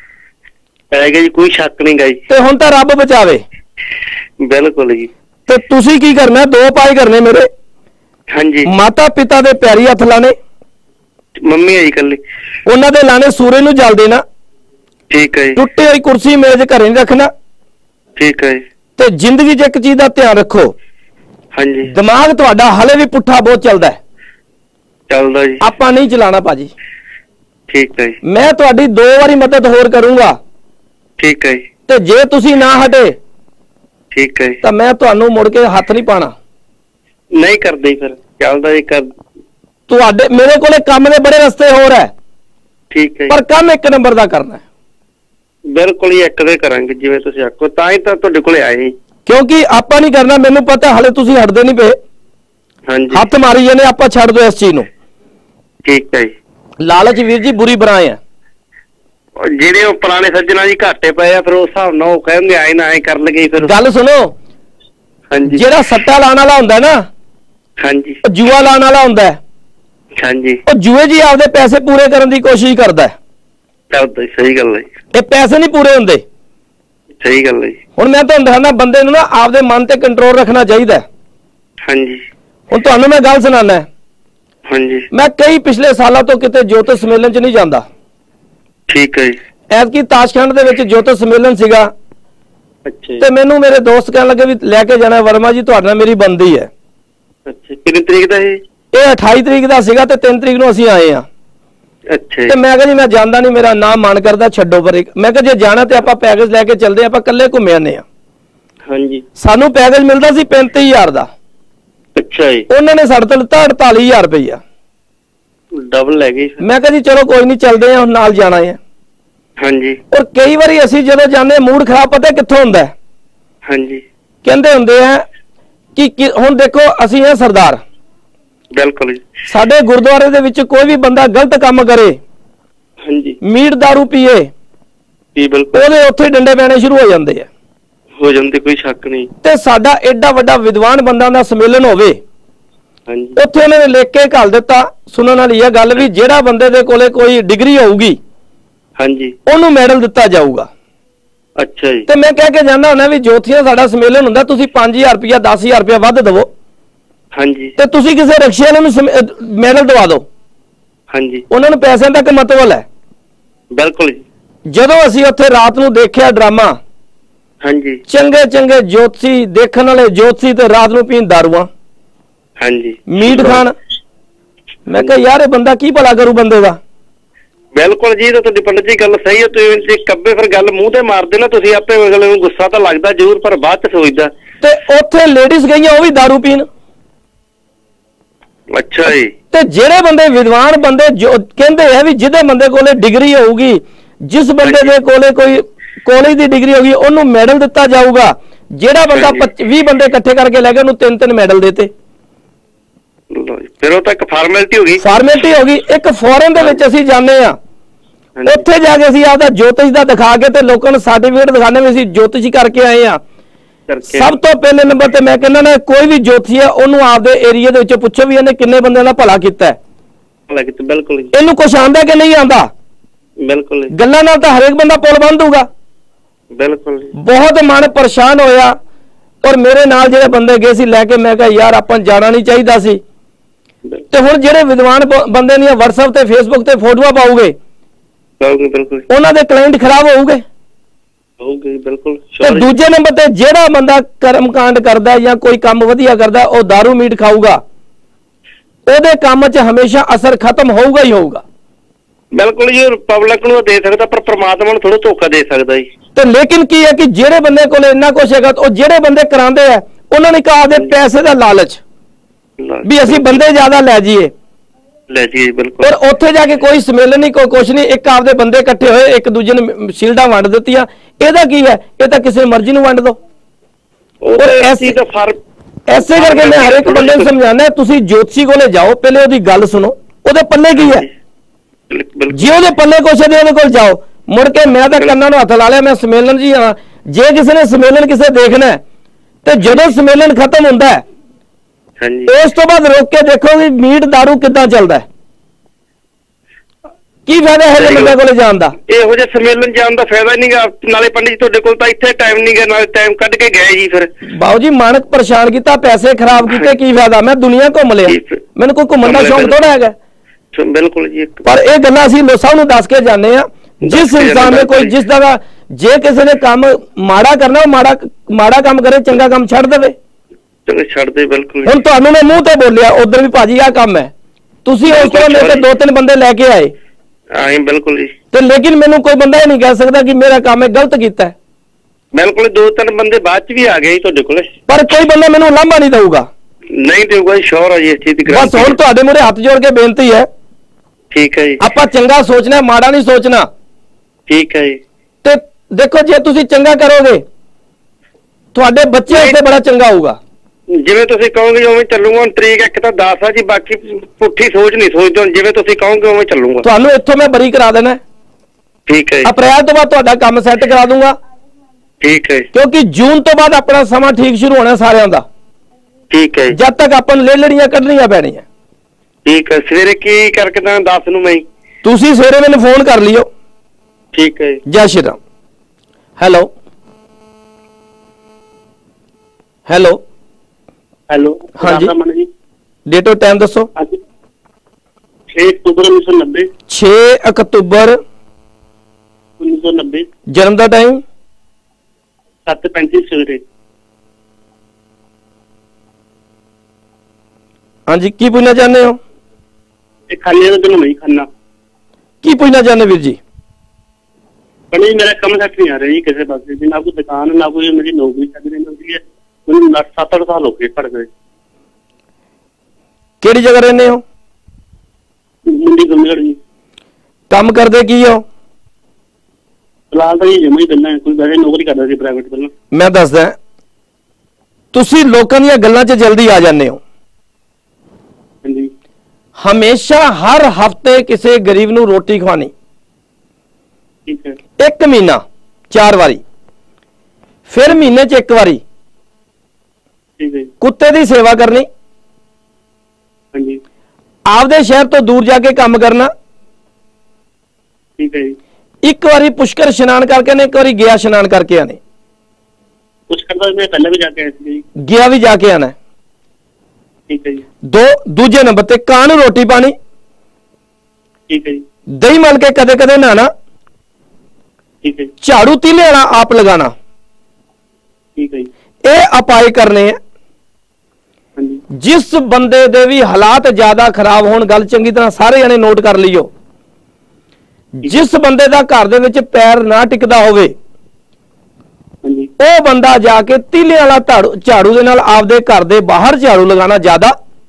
ਪੈ ਗਿਆ ਜੀ, ਕੋਈ ਸ਼ੱਕ ਨਹੀਂ ਗਾ ਜੀ। ਤੇ ਹੁਣ ਤਾਂ ਰੱਬ ਬਚਾਵੇ। ਬਿਲਕੁਲ ਜੀ। ਤੇ ਤੁਸੀਂ ਕੀ ਕਰਨਾ? 2 ਪਾਈ ਕਰਨੇ ਮੇਰੇ। ਹਾਂਜੀ, ਮਾਤਾ ਪਿਤਾ ਦੇ ਪੈਰੀ ਹੱਥ ਲਾਣੇ, ਮੰਮੀ ਆਈ ਕੱਲੀ, ਉਹਨਾਂ ਦੇ ਲਾਣੇ, ਸੂਰਜ ਨੂੰ ਜਲ ਦੇਣਾ। ਠੀਕ ਹੈ ਜੀ, ਟੁੱਟੀ ਹੋਈ ਕੁਰਸੀ ਮੇਜ਼ ਘਰੇ ਨਹੀਂ ਰੱਖਣਾ। ਠੀਕ ਹੈ ਜੀ। ਤੇ ਜ਼ਿੰਦਗੀ 'ਚ ਇੱਕ ਚੀਜ਼ ਦਾ ਧਿਆਨ ਰੱਖੋ, ਹਾਂਜੀ, ਦਿਮਾਗ ਤੁਹਾਡਾ ਹਲੇ ਵੀ ਪੁੱਠਾ ਬਹੁਤ ਚੱਲਦਾ ਹੈ, ਚੱਲਦਾ ਜੀ। ਆਪਾਂ ਨਹੀਂ ਚਲਾਣਾ ਭਾਜੀ। ਠੀਕ ਹੈ ਜੀ, ਮੈਂ ਤੁਹਾਡੀ 2 ਵਾਰੀ ਮਦਦ ਹੋਰ ਕਰੂੰਗਾ, ਠੀਕ ਹੈ ਜੀ, ਤੇ ਜੇ ਤੁਸੀਂ ਨਾ ਹਟੇ ਠੀਕ ਹੈ ਜੀ, ਤਾਂ ਮੈਂ ਤੁਹਾਨੂੰ ਮੁੜ ਕੇ ਹੱਥ ਨਹੀਂ ਪਾਣਾ। ਨਹੀਂ ਕਰਦੇ ਫਿਰ, ਚੱਲਦਾ ਜੀ ਕਰ। ਤੁਹਾਡੇ ਮੇਰੇ ਕੋਲੇ ਕੰਮ ਦੇ ਬੜੇ ਰਸਤੇ ਹੋਰ ਹੈ, ਠੀਕ ਹੈ, ਪਰ ਕੰਮ 1 ਨੰਬਰ ਦਾ ਕਰਨਾ ਹੈ। ਬਿਲਕੁਲ ਹੀ ਇੱਕ ਦੇ ਕਰਾਂਗੇ ਜਿਵੇਂ ਤੁਸੀਂ ਆਖੋ, ਤਾਂ ਹੀ ਤਾਂ ਤੁਹਾਡੇ ਕੋਲੇ ਆਏ। ਕਿਉਂਕਿ ਆਪਾਂ ਨਹੀਂ ਕਰਨਾ, ਮੈਨੂੰ ਪਤਾ ਹਲੇ ਤੁਸੀਂ ਹਟਦੇ ਨਹੀਂ ਪਏ, ਹਾਂਜੀ, ਹੱਥ ਮਾਰੀ ਜਾਂਦੇ, ਆਪਾਂ ਛੱਡ ਦੋ ਇਸ ਚੀਜ਼ ਨੂੰ। ਠੀਕ ਹੈ ਜੀ। ਲਾਲਚ ਵੀਰ ਜੀ ਬੁਰੀ ਬਰਾਏ ਆ। ਜਿਹੜੇ ਉਹ ਪੁਰਾਣੇ ਸੱਜਣਾ ਜੀ ਘਾਟੇ ਪਏ ਆ, ਫਿਰ ਉਸ ਹਿਸਾਬ ਨਾਲ ਉਹ ਕਹਿੰਦੇ ਆਏ ਨਾ ਐ ਕਰ ਲਗੇ। ਫਿਰ ਗੱਲ ਸੁਣੋ, ਹਾਂਜੀ, ਜਿਹੜਾ ਸੱਟਾ ਲਾਣ ਵਾਲਾ ਹੁੰਦਾ ਨਾ, ਹਾਂਜੀ, ਉਹ ਜੂਆ ਲਾਣ ਵਾਲਾ ਹੁੰਦਾ ਹੈ। ਹਾਂਜੀ, ਉਹ ਜੂਏ ਜੀ ਆਪਦੇ ਪੈਸੇ ਪੂਰੇ ਕਰਨ ਦੀ ਕੋਸ਼ਿਸ਼ ਕਰਦਾ ਹੈ, ਸਹੀ ਗੱਲ ਹੈ ਜੀ। ਇਹ ਪੈਸੇ ਨਹੀਂ ਪੂਰੇ ਹੁੰਦੇ। ਸਹੀ ਗੱਲ ਹੈ ਜੀ। ਹੁਣ ਮੈਂ ਤੁਹਾਨੂੰ ਦੱਸਣਾ, ਬੰਦੇ ਨੂੰ ਨਾ ਆਪਦੇ ਮਨ ਤੇ ਕੰਟਰੋਲ ਰੱਖਣਾ ਚਾਹੀਦਾ। ਹਾਂਜੀ, ਹੁਣ ਤੁਹਾਨੂੰ ਮੈਂ ਗੱਲ ਸੁਣਾਣਾ। ਹਾਂਜੀ, ਮੈਂ ਕਈ ਪਿਛਲੇ ਸਾਲਾਂ ਤੋਂ ਕਿਤੇ ਜੋਤਿਸ਼ ਸੰਮੇਲਨ 'ਚ ਨਹੀਂ ਜਾਂਦਾ। ਠੀਕ ਹੈ ਜੀ। ਐਤਕੀ ਤਾਸ਼ਖੰਡ ਦੇ ਵਿੱਚ ਜੋਤਿਸ਼ ਸੰਮੇਲਨ ਸੀਗਾ, ਅੱਛਾ, ਤੇ ਮੈਨੂੰ ਮੇਰੇ ਦੋਸਤ ਕਹਿਣ ਲੱਗੇ ਵੀ ਲੈ ਕੇ ਜਾਣਾ ਵਰਮਾ ਜੀ, ਤੁਹਾਡੇ ਨਾਲ ਮੇਰੀ ਬਣਦੀ ਹੈ। ਅੱਛਾ, ਕਿੰਨੀ ਤਰੀਕ ਦਾ ਇਹ 28 ਤਰੀਕ ਦਾ ਸੀਗਾ, ਤੇ 3 ਤਰੀਕ ਨੂੰ ਅਸੀਂ ਆਏ ਆ। ਅੱਛਾ, ਤੇ ਮੈਂ ਕਿਹਾ ਜੀ ਮੈਂ ਜਾਂਦਾ ਨਹੀਂ, ਮੇਰਾ ਨਾਮ ਮਨ ਕਰਦਾ, ਛੱਡੋ ਪਰੇ। ਮੈਂ ਕਿਹਾ ਜੇ ਜਾਣਾ ਤੇ ਆਪਾਂ ਪੈਕੇਜ ਲੈ ਕੇ ਚੱਲਦੇ, ਆਪਾਂ ਇਕੱਲੇ ਘੁੰਮੇ ਆਨੇ ਆ। ਹਾਂਜੀ, ਸਾਨੂੰ ਪੈਕੇਜ ਮਿਲਦਾ ਸੀ 35,000 ਦਾ। ਅੱਛਾ ਜੀ, ਉਹਨਾਂ ਨੇ ਸਾਡੇ ਤੋਂ ਲਿੱਤਾ 48,000 ਰੁਪਇਆ। ਡਬਲ ਲੈ ਗਈ। ਮੈਂ ਕਿਹਾ ਜੀ ਚਲੋ ਕੋਈ ਨਹੀਂ, ਚੱਲਦੇ ਆ, ਹੁਣ ਨਾਲ ਜਾਣਾ ਹੈ। ਹਾਂਜੀ, ਔਰ ਕਈ ਵਾਰੀ ਅਸੀਂ ਜਦੋਂ ਜਾਂਦੇ, ਮੂਡ ਖਰਾਬ ਪਤਾ ਕਿੱਥੋਂ ਹੁੰਦਾ? ਹਾਂਜੀ, ਕਹਿੰਦੇ ਹੁੰਦੇ ਆ ਕਿ ਹੁਣ ਦੇਖੋ ਅਸੀਂ ਆ ਸਰਦਾਰ, ਬਿਲਕੁਲ ਜੀ। ਸਾਡੇ ਗੁਰਦੁਆਰੇ ਦੇ ਵਿੱਚ ਕੋਈ ਵੀ ਬੰਦਾ ਗਲਤ ਕੰਮ ਕਰੇ, ਹਾਂਜੀ, ਮੀਟ ਦਾਰੂ ਪੀਏ, ਬਿਲਕੁਲ, ਉਹਦੇ ਉੱਥੇ ਡੰਡੇ ਪੈਣੇ ਸ਼ੁਰੂ ਹੋ ਜਾਂਦੇ ਆ। ਹੋ ਜਾਂਦੇ, ਕੋਈ ਸ਼ੱਕ ਨਹੀਂ। ਤੇ ਸਾਡਾ ਐਡਾ ਵੱਡਾ ਵਿਦਵਾਨ ਬੰਦਾ ਦਾ ਸੰਮੇਲਨ ਹੋਵੇ, ਹਾਂਜੀ, ਉੱਥੇ ਉਹਨਾਂ ਨੇ ਲਿਖ ਕੇ ਘੱਲ ਦਿੱਤਾ, ਸੁਣਨ ਵਾਲੀ ਇਹ ਗੱਲ ਵੀ ਜਿਹੜਾ ਬੰਦੇ ਦੇ ਕੋਲੇ ਕੋਈ ਡਿਗਰੀ ਹੋਊਗੀ, ਹਾਂਜੀ, ਉਹਨੂੰ ਮੈਡਲ ਦਿੱਤਾ ਜਾਊਗਾ। ਅੱਛਾ ਜੀ। ਤੇ ਮੈਂ ਕਹਿ ਕੇ ਜਾਂਦਾ ਹੁੰਦਾ ਵੀ ਜੋਤੀਆਂ ਸਾਡਾ ਸੰਮੇਲਨ ਹੁੰਦਾ, ਤੁਸੀਂ 5,000 ਰੁਪਇਆ 10,000 ਰੁਪਇਆ ਵੱਧ ਦੇਵੋ, ਹਾਂਜੀ, ਤੇ ਤੁਸੀਂ ਕਿਸੇ ਰਕਸ਼ੇ ਵਾਲੇ ਨੂੰ ਮੈਡਲ ਦਵਾ ਦਿਓ। ਹਾਂਜੀ, ਉਹਨਾਂ ਨੂੰ ਪੈਸਿਆਂ ਤੱਕ ਮਤਲਬ ਹੈ। ਬਿਲਕੁਲ ਜੀ। ਜਦੋਂ ਅਸੀਂ ਉੱਥੇ ਰਾਤ ਨੂੰ ਦੇਖਿਆ ਡਰਾਮਾ, ਹਾਂਜੀ, ਚੰਗੇ ਚੰਗੇ ਜੋਤਸ਼ੀ, ਦੇਖਣ ਵਾਲੇ ਜੋਤਸ਼ੀ, ਤੇ ਰਾਤ ਨੂੰ ਪੀਣ ਦਾਰੂਆਂ, ਹਾਂਜੀ, ਮੀਟ ਖਾਣ। ਮੈਂ ਕਿਹਾ ਯਾਰ ਇਹ ਬੰਦਾ ਕੀ ਭਲਾ ਕਰੂ ਬੰਦੇ ਦਾ। ਬਿਲਕੁਲ ਜੀ, ਤਾਂ ਤੁਹਾਡੀ ਪੰਡਤ ਜੀ ਗੱਲ ਸਹੀ ਹੈ। ਤੁਸੀਂ ਕੱਬੇ ਫਿਰ ਗੱਲ ਮੂੰਹ ਤੇ ਮਾਰਦੇ ਨਾ, ਤੁਸੀਂ ਆਪੇ ਅਗਲੇ ਨੂੰ ਗੁੱਸਾ ਤਾਂ ਲੱਗਦਾ ਜ਼ਰੂਰ, ਪਰ ਬਾਅਦ ਚ ਸੋਚਦਾ। ਤੇ ਉੱਥੇ ਲੇਡੀਜ਼ ਗਈਆਂ, ਉਹ ਵੀ ਦਾਰੂ ਪੀਣ। ਅੱਛਾ ਜੀ। ਤੇ ਜਿਹੜੇ ਬੰਦੇ ਵਿਦਵਾਨ ਬੰਦੇ ਜੋ ਕਹਿੰਦੇ ਆ ਵੀ ਜਿਹਦੇ ਬੰਦੇ ਕੋਲੇ ਡਿਗਰੀ ਹੋਊਗੀ, ਜਿਸ ਬੰਦੇ ਦੇ ਕੋਲੇ ਕੋਈ ਕਾਲਜ ਦੀ ਡਿਗਰੀ ਹੋਗੀ, ਉਹਨੂੰ ਮੈਡਲ ਦਿੱਤਾ ਜਾਊਗਾ। ਜਿਹੜਾ ਬੰਦਾ 20 ਬੰਦੇ ਇਕੱਠੇ ਕਰਕੇ ਲੈ ਗਿਆ, ਉਹਨੂੰ 3-3 ਮੈਡਲ ਦੇਤੇ। ਫਿਰ ਉਹ ਤਾਂ ਇੱਕ ਫਾਰਮੈਲਿਟੀ ਹੋ ਗਈ। ਫਾਰਮੈਲਿਟੀ ਹੋ ਗਈ। ਇੱਕ ਫੋਰਨ ਦੇ ਵਿੱਚ ਅਸੀਂ ਜਾਂਦੇ ਆ, ਉੱਥੇ ਜਾ ਕੇ ਅਸੀਂ ਆਪਦਾ ਜੋਤਿਸ਼ ਦਾ ਦਿਖਾ ਕੇ ਤੇ ਲੋਕਾਂ ਨੂੰ ਸਰਟੀਫਿਕੇਟ ਦਿਖਾਣੇ ਵੀ ਅਸੀਂ ਜੋਤਿਸ਼ ਕਰਕੇ ਆਏ ਆ। ਸਭ ਤੋਂ ਪਹਿਲੇ ਨੰਬਰ ਤੇ ਮੈਂ ਕਹਿੰਦਾ ਨਾ, ਕੋਈ ਵੀ ਜੋਤਸ਼ੀ ਹੈ ਉਹਨੂੰ ਆਪਦੇ ਏਰੀਆ ਦੇ ਵਿੱਚ ਪੁੱਛੋ ਵੀ ਇਹਨੇ ਕਿੰਨੇ ਬੰਦਿਆਂ ਦਾ ਭਲਾ ਕੀਤਾ ਹੈ। ਬਿਲਕੁਲ, ਇਹਨੂੰ ਕੁਛ ਆਂਦਾ ਕਿ ਨਹੀਂ ਆਂਦਾ? ਬਿਲਕੁਲ, ਗੱਲਾਂ ਨਾਲ ਤਾਂ ਹਰੇਕ ਬੰਦਾ ਪੁੱਲ ਬੰਦ ਹੋਊਗਾ। ਬਿਲਕੁਲ, ਬਹੁਤ ਮਨ ਪਰੇਸ਼ਾਨ ਹੋਇਆ। ਔਰ ਮੇਰੇ ਨਾਲ ਜਿਹੜੇ ਬੰਦੇ ਗਏ ਸੀ ਲੈ ਕੇ, ਮੈਂ ਕਿਹਾ ਯਾਰ ਆਪਾਂ ਜਾਣਾ ਨਹੀਂ ਚਾਹੀਦਾ ਸੀ। ਤੇ ਹੁਣ ਜਿਹੜੇ ਵਿਦਵਾਨ ਬੰਦੇ ਦੀਆਂ WhatsApp ਤੇ Facebook ਤੇ ਫੋਟੋਆਂ ਪਾਉਗੇ, ਬਿਲਕੁਲ, ਉਹਨਾਂ ਦੇ ਕਲਾਇੰਟ ਖਰਾਬ ਹੋਊਗੇ। ਬਿਲਕੁਲ। ਤੇ ਦੂਜੇ ਨੰਬਰ ਤੇ ਜਿਹੜਾ ਬੰਦਾ ਕਰਮਕਾਂਡ ਕਰਦਾ ਜਾਂ ਕੋਈ ਕੰਮ ਵਧੀਆ ਕਰਦਾ, ਉਹ ਦਾਰੂ ਮੀਟ ਖਾਊਗਾ, ਉਹਦੇ ਕੰਮ 'ਚ ਹਮੇਸ਼ਾ ਅਸਰ ਖਤਮ ਹੋਊਗਾ ਹੀ ਹੋਊਗਾ। ਬਿਲਕੁਲ ਜੀ, ਪਬਲਿਕ ਨੂੰ ਦੇ ਸਕਦਾ ਪਰ ਪ੍ਰਮਾਤਮਾ ਨੂੰ ਥੋੜਾ ਧੋਖਾ ਦੇ ਸਕਦਾ ਜੀ। ਤੇ ਲੇਕਿਨ ਕੀ ਹੈ ਕਿ ਜਿਹੜੇ ਬੰਦੇ ਕੋਲ ਇੰਨਾ ਕੁਛ ਹੈਗਾ, ਉਹ ਜਿਹੜੇ ਬੰਦੇ ਕਰਾਉਂਦੇ ਆ ਉਹਨਾਂ ਨੇ ਕਹਾ ਦੇ ਪੈਸੇ ਦਾ ਲਾਲਚ ਵੀ ਅਸੀਂ ਬੰਦੇ ਜ਼ਿਆਦਾ ਲੈ ਜਾਈਏ। ਬਿਲਕੁਲ। ਔਰ ਉੱਥੇ ਜਾ ਕੇ ਕੋਈ ਸਮੇਲਨ ਨਹੀਂ, ਕੋਈ ਕੁਛ ਨਹੀਂ, ਇੱਕ ਆਪਦੇ ਬੰਦੇ ਇਕੱਠੇ ਹੋਏ, ਇੱਕ ਦੂਜੇ ਨੂੰ ਸ਼ੀਲਡਾਂ ਵੰਡ ਦਿੱਤੀਆਂ। ਇਹਦਾ ਕੀ ਹੈ? ਇਹ ਤਾਂ ਕਿਸੇ ਮਰਜ਼ੀ ਨੂੰ ਵੰਡ ਦੋ। ਐਸੇ ਕਰਕੇ ਮੈਂ ਹਰ ਇੱਕ ਬੰਦੇ ਨੂੰ ਸਮਝਾਣਾ, ਤੁਸੀਂ ਜੋਤਸ਼ੀ ਕੋਲੇ ਜਾਓ, ਪਹਿਲੇ ਉਹਦੀ ਗੱਲ ਸੁਣੋ, ਉਹਦੇ ਪੱਲੇ ਕੀ ਹੈ। ਜੇ ਉਹਦੇ ਪੱਲੇ ਕੁਛ ਹੈ ਉਹਦੇ ਕੋਲ ਜਾਓ। ਮੁੜ ਕੇ ਮੈਂ ਤਾਂ ਕੰਨਾਂ ਨੂੰ ਹੱਥ ਲਾ ਲਿਆ, ਮੈਂ ਸਮੇਲਨ ਜੀ ਹਾਂ। ਜੇ ਕਿਸੇ ਨੇ ਸਮੇਲਨ ਕਿਸੇ ਦੇਖਣਾ ਤੇ ਜਦੋਂ ਸਮੇਲਨ ਖਤਮ ਹੁੰਦਾ ਹੈ, ਉਸ ਤੋਂ ਬਾਅਦ ਰੋਕ ਕੇ ਦੇਖੋ ਵੀ ਮੀਟ ਦਾਰੂ ਕਿੱਦਾਂ ਚੱਲਦਾ ਹੈ। ਕੀ ਫਾਇਦਾ ਹੈ ਬੰਦੇ ਕੋਲੇ ਜਾਣ ਦਾ? ਇਹੋ ਜਿਹੇ ਸੰਮੇਲਨ ਜਾਣ ਦਾ ਫਾਇਦਾ ਨਹੀਂਗਾ। ਨਾਲੇ ਪੰਡਿਤ ਜੀ ਤੁਹਾਡੇ ਕੋਲ ਤਾਂ ਇੱਥੇ ਟਾਈਮ ਨਹੀਂਗਾ, ਨਾਲੇ ਟਾਈਮ ਕੱਢ ਕੇ ਗਏ ਜੀ। ਫਿਰ ਬਾਊ ਜੀ ਮਾਨਕ ਪਰੇਸ਼ਾਨ ਕੀਤਾ, ਪੈਸੇ ਖਰਾਬ ਕੀਤੇ, ਕੀ ਫਾਇਦਾ? ਮੈਂ ਦੁਨੀਆ ਘੁੰਮ ਲਿਆ, ਮੈਨੂੰ ਕੋਈ ਘੁੰਮਣ ਦਾ ਸ਼ੌਂਕ ਥੋੜਾ ਹੈਗਾ। ਬਿਲਕੁਲ ਜੀ। ਪਰ ਇਹ ਗੱਲਾਂ ਅਸੀਂ ਸਭ ਨੂੰ ਦੱਸ ਕੇ ਜਾਂਦੇ ਆ। ਜਿਸ ਇਨਸਾਨ ਨੇ ਕੋਈ ਜਿਸ ਦਾ, ਜੇ ਕਿਸੇ ਨੇ ਕੰਮ ਮਾੜਾ ਕਰਨਾ, ਉਹ ਮਾੜਾ ਕੰਮ ਕਰੇ, ਚੰਗਾ ਕੰਮ ਛੱਡ ਦੇਵੇ। ਛੱਡ ਦੇ। ਬਿਲਕੁਲ। ਹੁਣ ਤੁਹਾਨੂੰ ਮੈਂ ਮੂੰਹ ਤੇ ਬੋਲਿਆ ਉਧਰ ਵੀ ਭਾਜੀ ਆਹ ਕੰਮ ਹੈ, ਤੁਸੀਂ ਉਸ ਤੋਂ ਮੇਰੇ ਤੇ 2-3 ਬੰਦੇ ਲੈ ਕੇ ਆਏ। ਬਿਲਕੁਲ ਜੀ। ਤੇ ਲੇਕਿਨ ਮੈਨੂੰ ਕੋਈ ਬੰਦਾ ਇਹ ਨਹੀਂ ਕਹਿ ਸਕਦਾ ਕਿ ਮੇਰਾ ਕੰਮ ਹੈ ਗਲਤ ਕੀਤਾ ਹੈ। ਬਿਲਕੁਲ। 2-3 ਬੰਦੇ ਬਾਅਦ ਚ ਵੀ ਆ ਗਏ ਤੁਹਾਡੇ ਕੋਲੇ, ਪਰ ਕੋਈ ਬੰਦਾ ਮੈਨੂੰ ਲਾਂਭਾ ਨਹੀਂ ਦਊਗਾ। ਨਹੀਂ ਦੇਊਗਾ, ਸ਼ੋਰ ਹੈ ਜੀ ਇਸ ਚੀਜ਼ ਦੀ। ਬਸ ਹੁਣ ਤੁਹਾਡੇ ਮੂਹਰੇ ਹੱਥ ਜੋੜ ਕੇ ਬੇਨਤੀ ਹੈ। ਠੀਕ ਹੈ ਜੀ। ਆਪਾਂ ਚੰਗਾ ਸੋਚਣਾ, ਮਾੜਾ ਨਹੀਂ ਸੋਚਣਾ। ਠੀਕ ਹੈ ਜੀ। ਤੇ ਦੇਖੋ, ਜੇ ਤੁਸੀਂ ਚੰਗਾ ਕਰੋਗੇ ਤੁਹਾਡੇ ਬੱਚੇ ਵਾਸਤੇ ਬੜਾ ਚੰਗਾ ਹੋਊਗਾ। ਜਿਵੇਂ ਤੁਸੀਂ ਕਹੋਗੇ ਉਵੇਂ ਚੱਲੂਗਾ। ਹੁਣ ਤਰੀਕ ਇੱਕ ਤਾਂ 10 ਆ ਜੀ, ਬਾਕੀ ਪੁੱਠੀ ਸੋਚ ਨਹੀਂ ਸੋਚਦਾ। ਜਿਵੇਂ ਤੁਸੀਂ ਕਹੋਗੇ ਉਵੇਂ ਚੱਲੂਗਾ। ਤੁਹਾਨੂੰ ਇੱਥੋਂ ਮੈਂ ਬਰੀ ਕਰਾ ਦੇਣਾ। ਠੀਕ ਹੈ। ਅਪ੍ਰੈਲ ਤੋਂ ਬਾਅਦ ਤੁਹਾਡਾ ਕੰਮ ਸੈੱਟ ਕਰਾ ਦੂੰਗਾ। ਠੀਕ ਹੈ। ਕਿਉਂਕਿ ਜੂਨ ਤੋਂ ਬਾਅਦ ਆਪਣਾ ਸਮਾਂ ਠੀਕ ਸ਼ੁਰੂ ਹੋਣਾ ਸਾਰਿਆਂ ਦਾ। ਠੀਕ ਹੈ। ਜਦ ਤੱਕ ਆਪਾਂ ਨੂੰ ਲੜੀਆਂ ਕੱਢਣੀਆਂ ਪੈਣੀਆਂ। ਠੀਕ ਹੈ। ਸਵੇਰੇ ਕੀ ਕਰਕੇ ਤਾਂ 10 ਨੂੰ ਮੈਂ ਤੁਸੀਂ ਸਵੇਰੇ ਮੈਨੂੰ ਫੋਨ ਕਰ ਲਿਓ। ਠੀਕ ਹੈ। Jai Shri Ram. Hello hello hello. ਹਾਂਜੀ, ਡੇਟ ਔਰ ਟਾਈਮ ਦੱਸੋ। 6 ਅਕਤੂਬਰ 1990। 6 ਅਕਤੂਬਰ 1990। ਜਨਮ ਦਾ ਟਾਈਮ 7:35 ਸਵੇਰੇ। ਹਾਂਜੀ, ਕੀ ਪੁੱਛਣਾ ਚਾਹੁੰਦੇ ਹੋ? ਇਹ ਖਾਣੇ ਦਾ ਤੈਨੂੰ ਨਹੀਂ ਖਾਣਾ। ਕੀ ਪੁੱਛਣਾ ਚਾਹੁੰਦੇ ਵੀਰ ਜੀ? ਬਣੀ ਮੇਰਾ ਕੰਮ ਸੈੱਟ ਨਹੀਂ ਆ ਰਿਹਾ ਜੀ ਕਿਸੇ ਪਾਸੇ ਵੀ। ਨਾ ਕੋਈ ਦੁਕਾਨ, ਨਾ ਕੋਈ ਮੇਰੀ ਨੌਕਰੀ ਚੱਲ ਰਹੀ ਹੁੰਦੀ ਹੈ। ਮੈਨੂੰ 7-8 ਸਾਲ ਹੋ ਗਏ ਪੜ ਗਏ। ਕਿਹੜੀ ਜਗ੍ਹਾ ਰਹਿੰਦੇ ਹੋ? ਮੁੰਡੀ ਗੰਗੜ ਜੀ। ਕੰਮ ਕਰਦੇ ਕੀ ਹੋ? ਫਿਲਹਾਲ ਤਾਂ ਇਹ ਜਮਾ ਹੀ ਪਹਿਲਾਂ ਕੋਈ ਵੈਸੇ ਨੌਕਰੀ ਕਰਦਾ ਸੀ ਪ੍ਰਾਈਵੇਟ ਪਹਿਲਾਂ। ਮੈਂ ਦੱਸਦਾ, ਤੁਸੀਂ ਲੋਕਾਂ ਦੀਆਂ ਗੱਲਾਂ 'ਚ ਜਲਦੀ ਆ ਜਾਂਦੇ ਹੋ। ਹਾਂਜੀ। ਹਮੇਸ਼ਾ ਹਰ ਹਫਤੇ ਕਿਸੇ ਗਰੀਬ ਨੂੰ ਰੋਟੀ ਖਵਾਣੀ। ਠੀਕ ਹੈ। 1 ਮਹੀਨਾ 4 ਵਾਰੀ, ਫਿਰ ਮਹੀਨੇ 'ਚ 1 ਵਾਰੀ ਠੀਕ ਹੈ। ਕੁੱਤੇ ਦੀ ਸੇਵਾ ਕਰਨੀ। ਹਾਂਜੀ। ਆਪਦੇ ਸ਼ਹਿਰ ਤੋਂ ਦੂਰ ਜਾ ਕੇ ਕੰਮ ਕਰਨਾ। ਠੀਕ ਹੈ ਜੀ। 1 ਵਾਰੀ ਪੁਸ਼ਕਰ ਇਸ਼ਨਾਨ ਕਰਕੇ ਨੇ, 1 ਵਾਰੀ ਗਿਆ ਇਸ਼ਨਾਨ ਕਰਕੇ ਆਨੇ। ਕੁਛ ਕਰਦਾ ਮੈਂ ਪਹਿਲਾਂ ਵੀ ਜਾ ਕੇ ਆਇਆ ਸੀ ਜੀ। ਗਿਆ ਵੀ ਜਾ ਕੇ ਆਣਾ। ਠੀਕ ਹੈ ਜੀ। ਦੂਜੇ ਨੰਬਰ ਤੇ ਕਾਂ ਨੂੰ ਰੋਟੀ ਪਾਣੀ। ਠੀਕ ਹੈ ਜੀ। ਦਹੀਂ ਮਲ ਕੇ ਕਦੇ ਕਦੇ ਨਹਾਣਾ। ਠੀਕ ਹੈ। ਝਾੜੂ ਤੀਲੇ ਵਾਲਾ ਆਪ ਲਗਾਣਾ। ਠੀਕ ਹੈ ਜੀ। ਇਹ ਉਪਾਅ ਕਰਨੇ ਆ। ਹਾਂਜੀ। ਜਿਸ ਬੰਦੇ ਦੇ ਵੀ ਹਾਲਾਤ ਜ਼ਿਆਦਾ ਖਰਾਬ ਹੋਣ, ਗੱਲ ਚੰਗੀ ਤਰ੍ਹਾਂ ਸਾਰੇ ਜਣੇ ਨੋਟ ਕਰ ਲਿਓ। ਜਿਸ ਬੰਦੇ ਦਾ ਘਰ ਦੇ ਵਿੱਚ ਪੈਰ ਨਾ ਟਿਕਦਾ ਹੋਵੇ, ਹਾਂਜੀ, ਉਹ ਬੰਦਾ ਜਾ ਕੇ ਤੀਲੇ ਵਾਲਾ ਝਾੜੂ ਦੇ ਨਾਲ ਆਪਦੇ ਘਰ ਦੇ ਬਾਹਰ ਝਾੜੂ ਲਗਾਣਾ ਜ਼ਿਆਦਾ।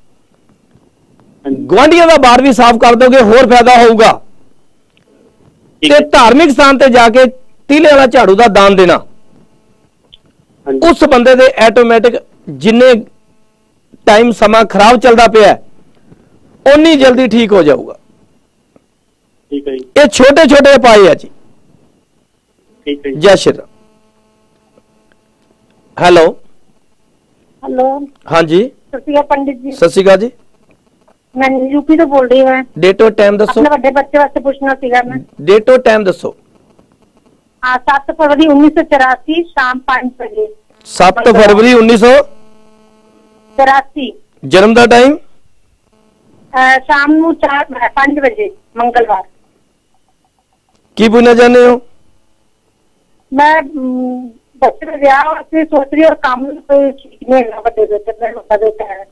ਗੁਆਂਢੀਆਂ ਦਾ ਬਾਹਰ ਵੀ ਸਾਫ਼ ਕਰ ਦੋਗੇ, ਹੋਰ ਫਾਇਦਾ ਹੋਊਗਾ। ਤੇ ਧਾਰਮਿਕ ਸਥਾਨ ਤੇ ਜਾ ਕੇ ਤੀਲੇ ਵਾਲਾ ਝਾੜੂ ਦਾ ਦਾਨ ਦੇਣਾ। ਉਸ ਬੰਦੇ ਦੇ ਆਟੋਮੈਟਿਕ ਜਿੰਨੇ ਟਾਈਮ ਸਮਾਂ ਖਰਾਬ ਚੱਲਦਾ ਪਿਆ, ਓਨੀ ਜਲਦੀ ਠੀਕ ਹੋ ਜਾਊਗਾ। ਠੀਕ ਹੈ ਜੀ। ਇਹ ਛੋਟੇ ਛੋਟੇ ਉਪਾਅ ਆ ਜੀ। ਠੀਕ ਹੈ ਜੀ। ਜੈ ਸ਼੍ਰੀ ਰਾਮ। ਹੈਲੋ ਹੈਲੋ, ਹਾਂਜੀ, ਸਤਿ ਸ਼੍ਰੀ ਅਕਾਲ ਪੰਡਿਤ ਜੀ। ਸਤਿ ਸ਼੍ਰੀ ਅਕਾਲ ਜੀ। ਮੈਂ ਯੂਪੀ ਤੋਂ ਬੋਲ ਰਹੀ ਹਾਂ। ਡੇਟ ਔਰ ਟਾਈਮ ਦੱਸੋ। ਆਪਣੇ ਵੱਡੇ ਬੱਚੇ ਵਾਸਤੇ ਪੁੱਛਣਾ ਸੀਗਾ ਮੈਂ। ਡੇਟ ਔਰ ਟਾਈਮ ਦੱਸੋ। 7 ਫਰਵਰੀ 1984 ਸ਼ਾਮ 5 ਵਜੇ। 7 ਫਰਵਰੀ 1984। 84 ਜਨਮ ਦਾ ਟਾਈਮ ਸ਼ਾਮ ਨੂੰ 5 ਵਜੇ ਮੰਗਲਵਾਰ। ਕੀ ਪੁੱਛਣਾ ਚਾਹੁੰਦੇ ਹੋ। ਮੈਂ ਬੱਚੇ ਦੇ ਵਿਆਹ ਵਾਸਤੇ ਸੋਚ ਰਹੀ ਔਰ ਕੰਮ ਕੋਈ ਠੀਕ ਨਹੀਂ ਹੈਗਾ। ਵੱਡੇ ਬੱਚੇ ਦਾ ਵੱਡਾ ਬੇਟਾ ਹੈ।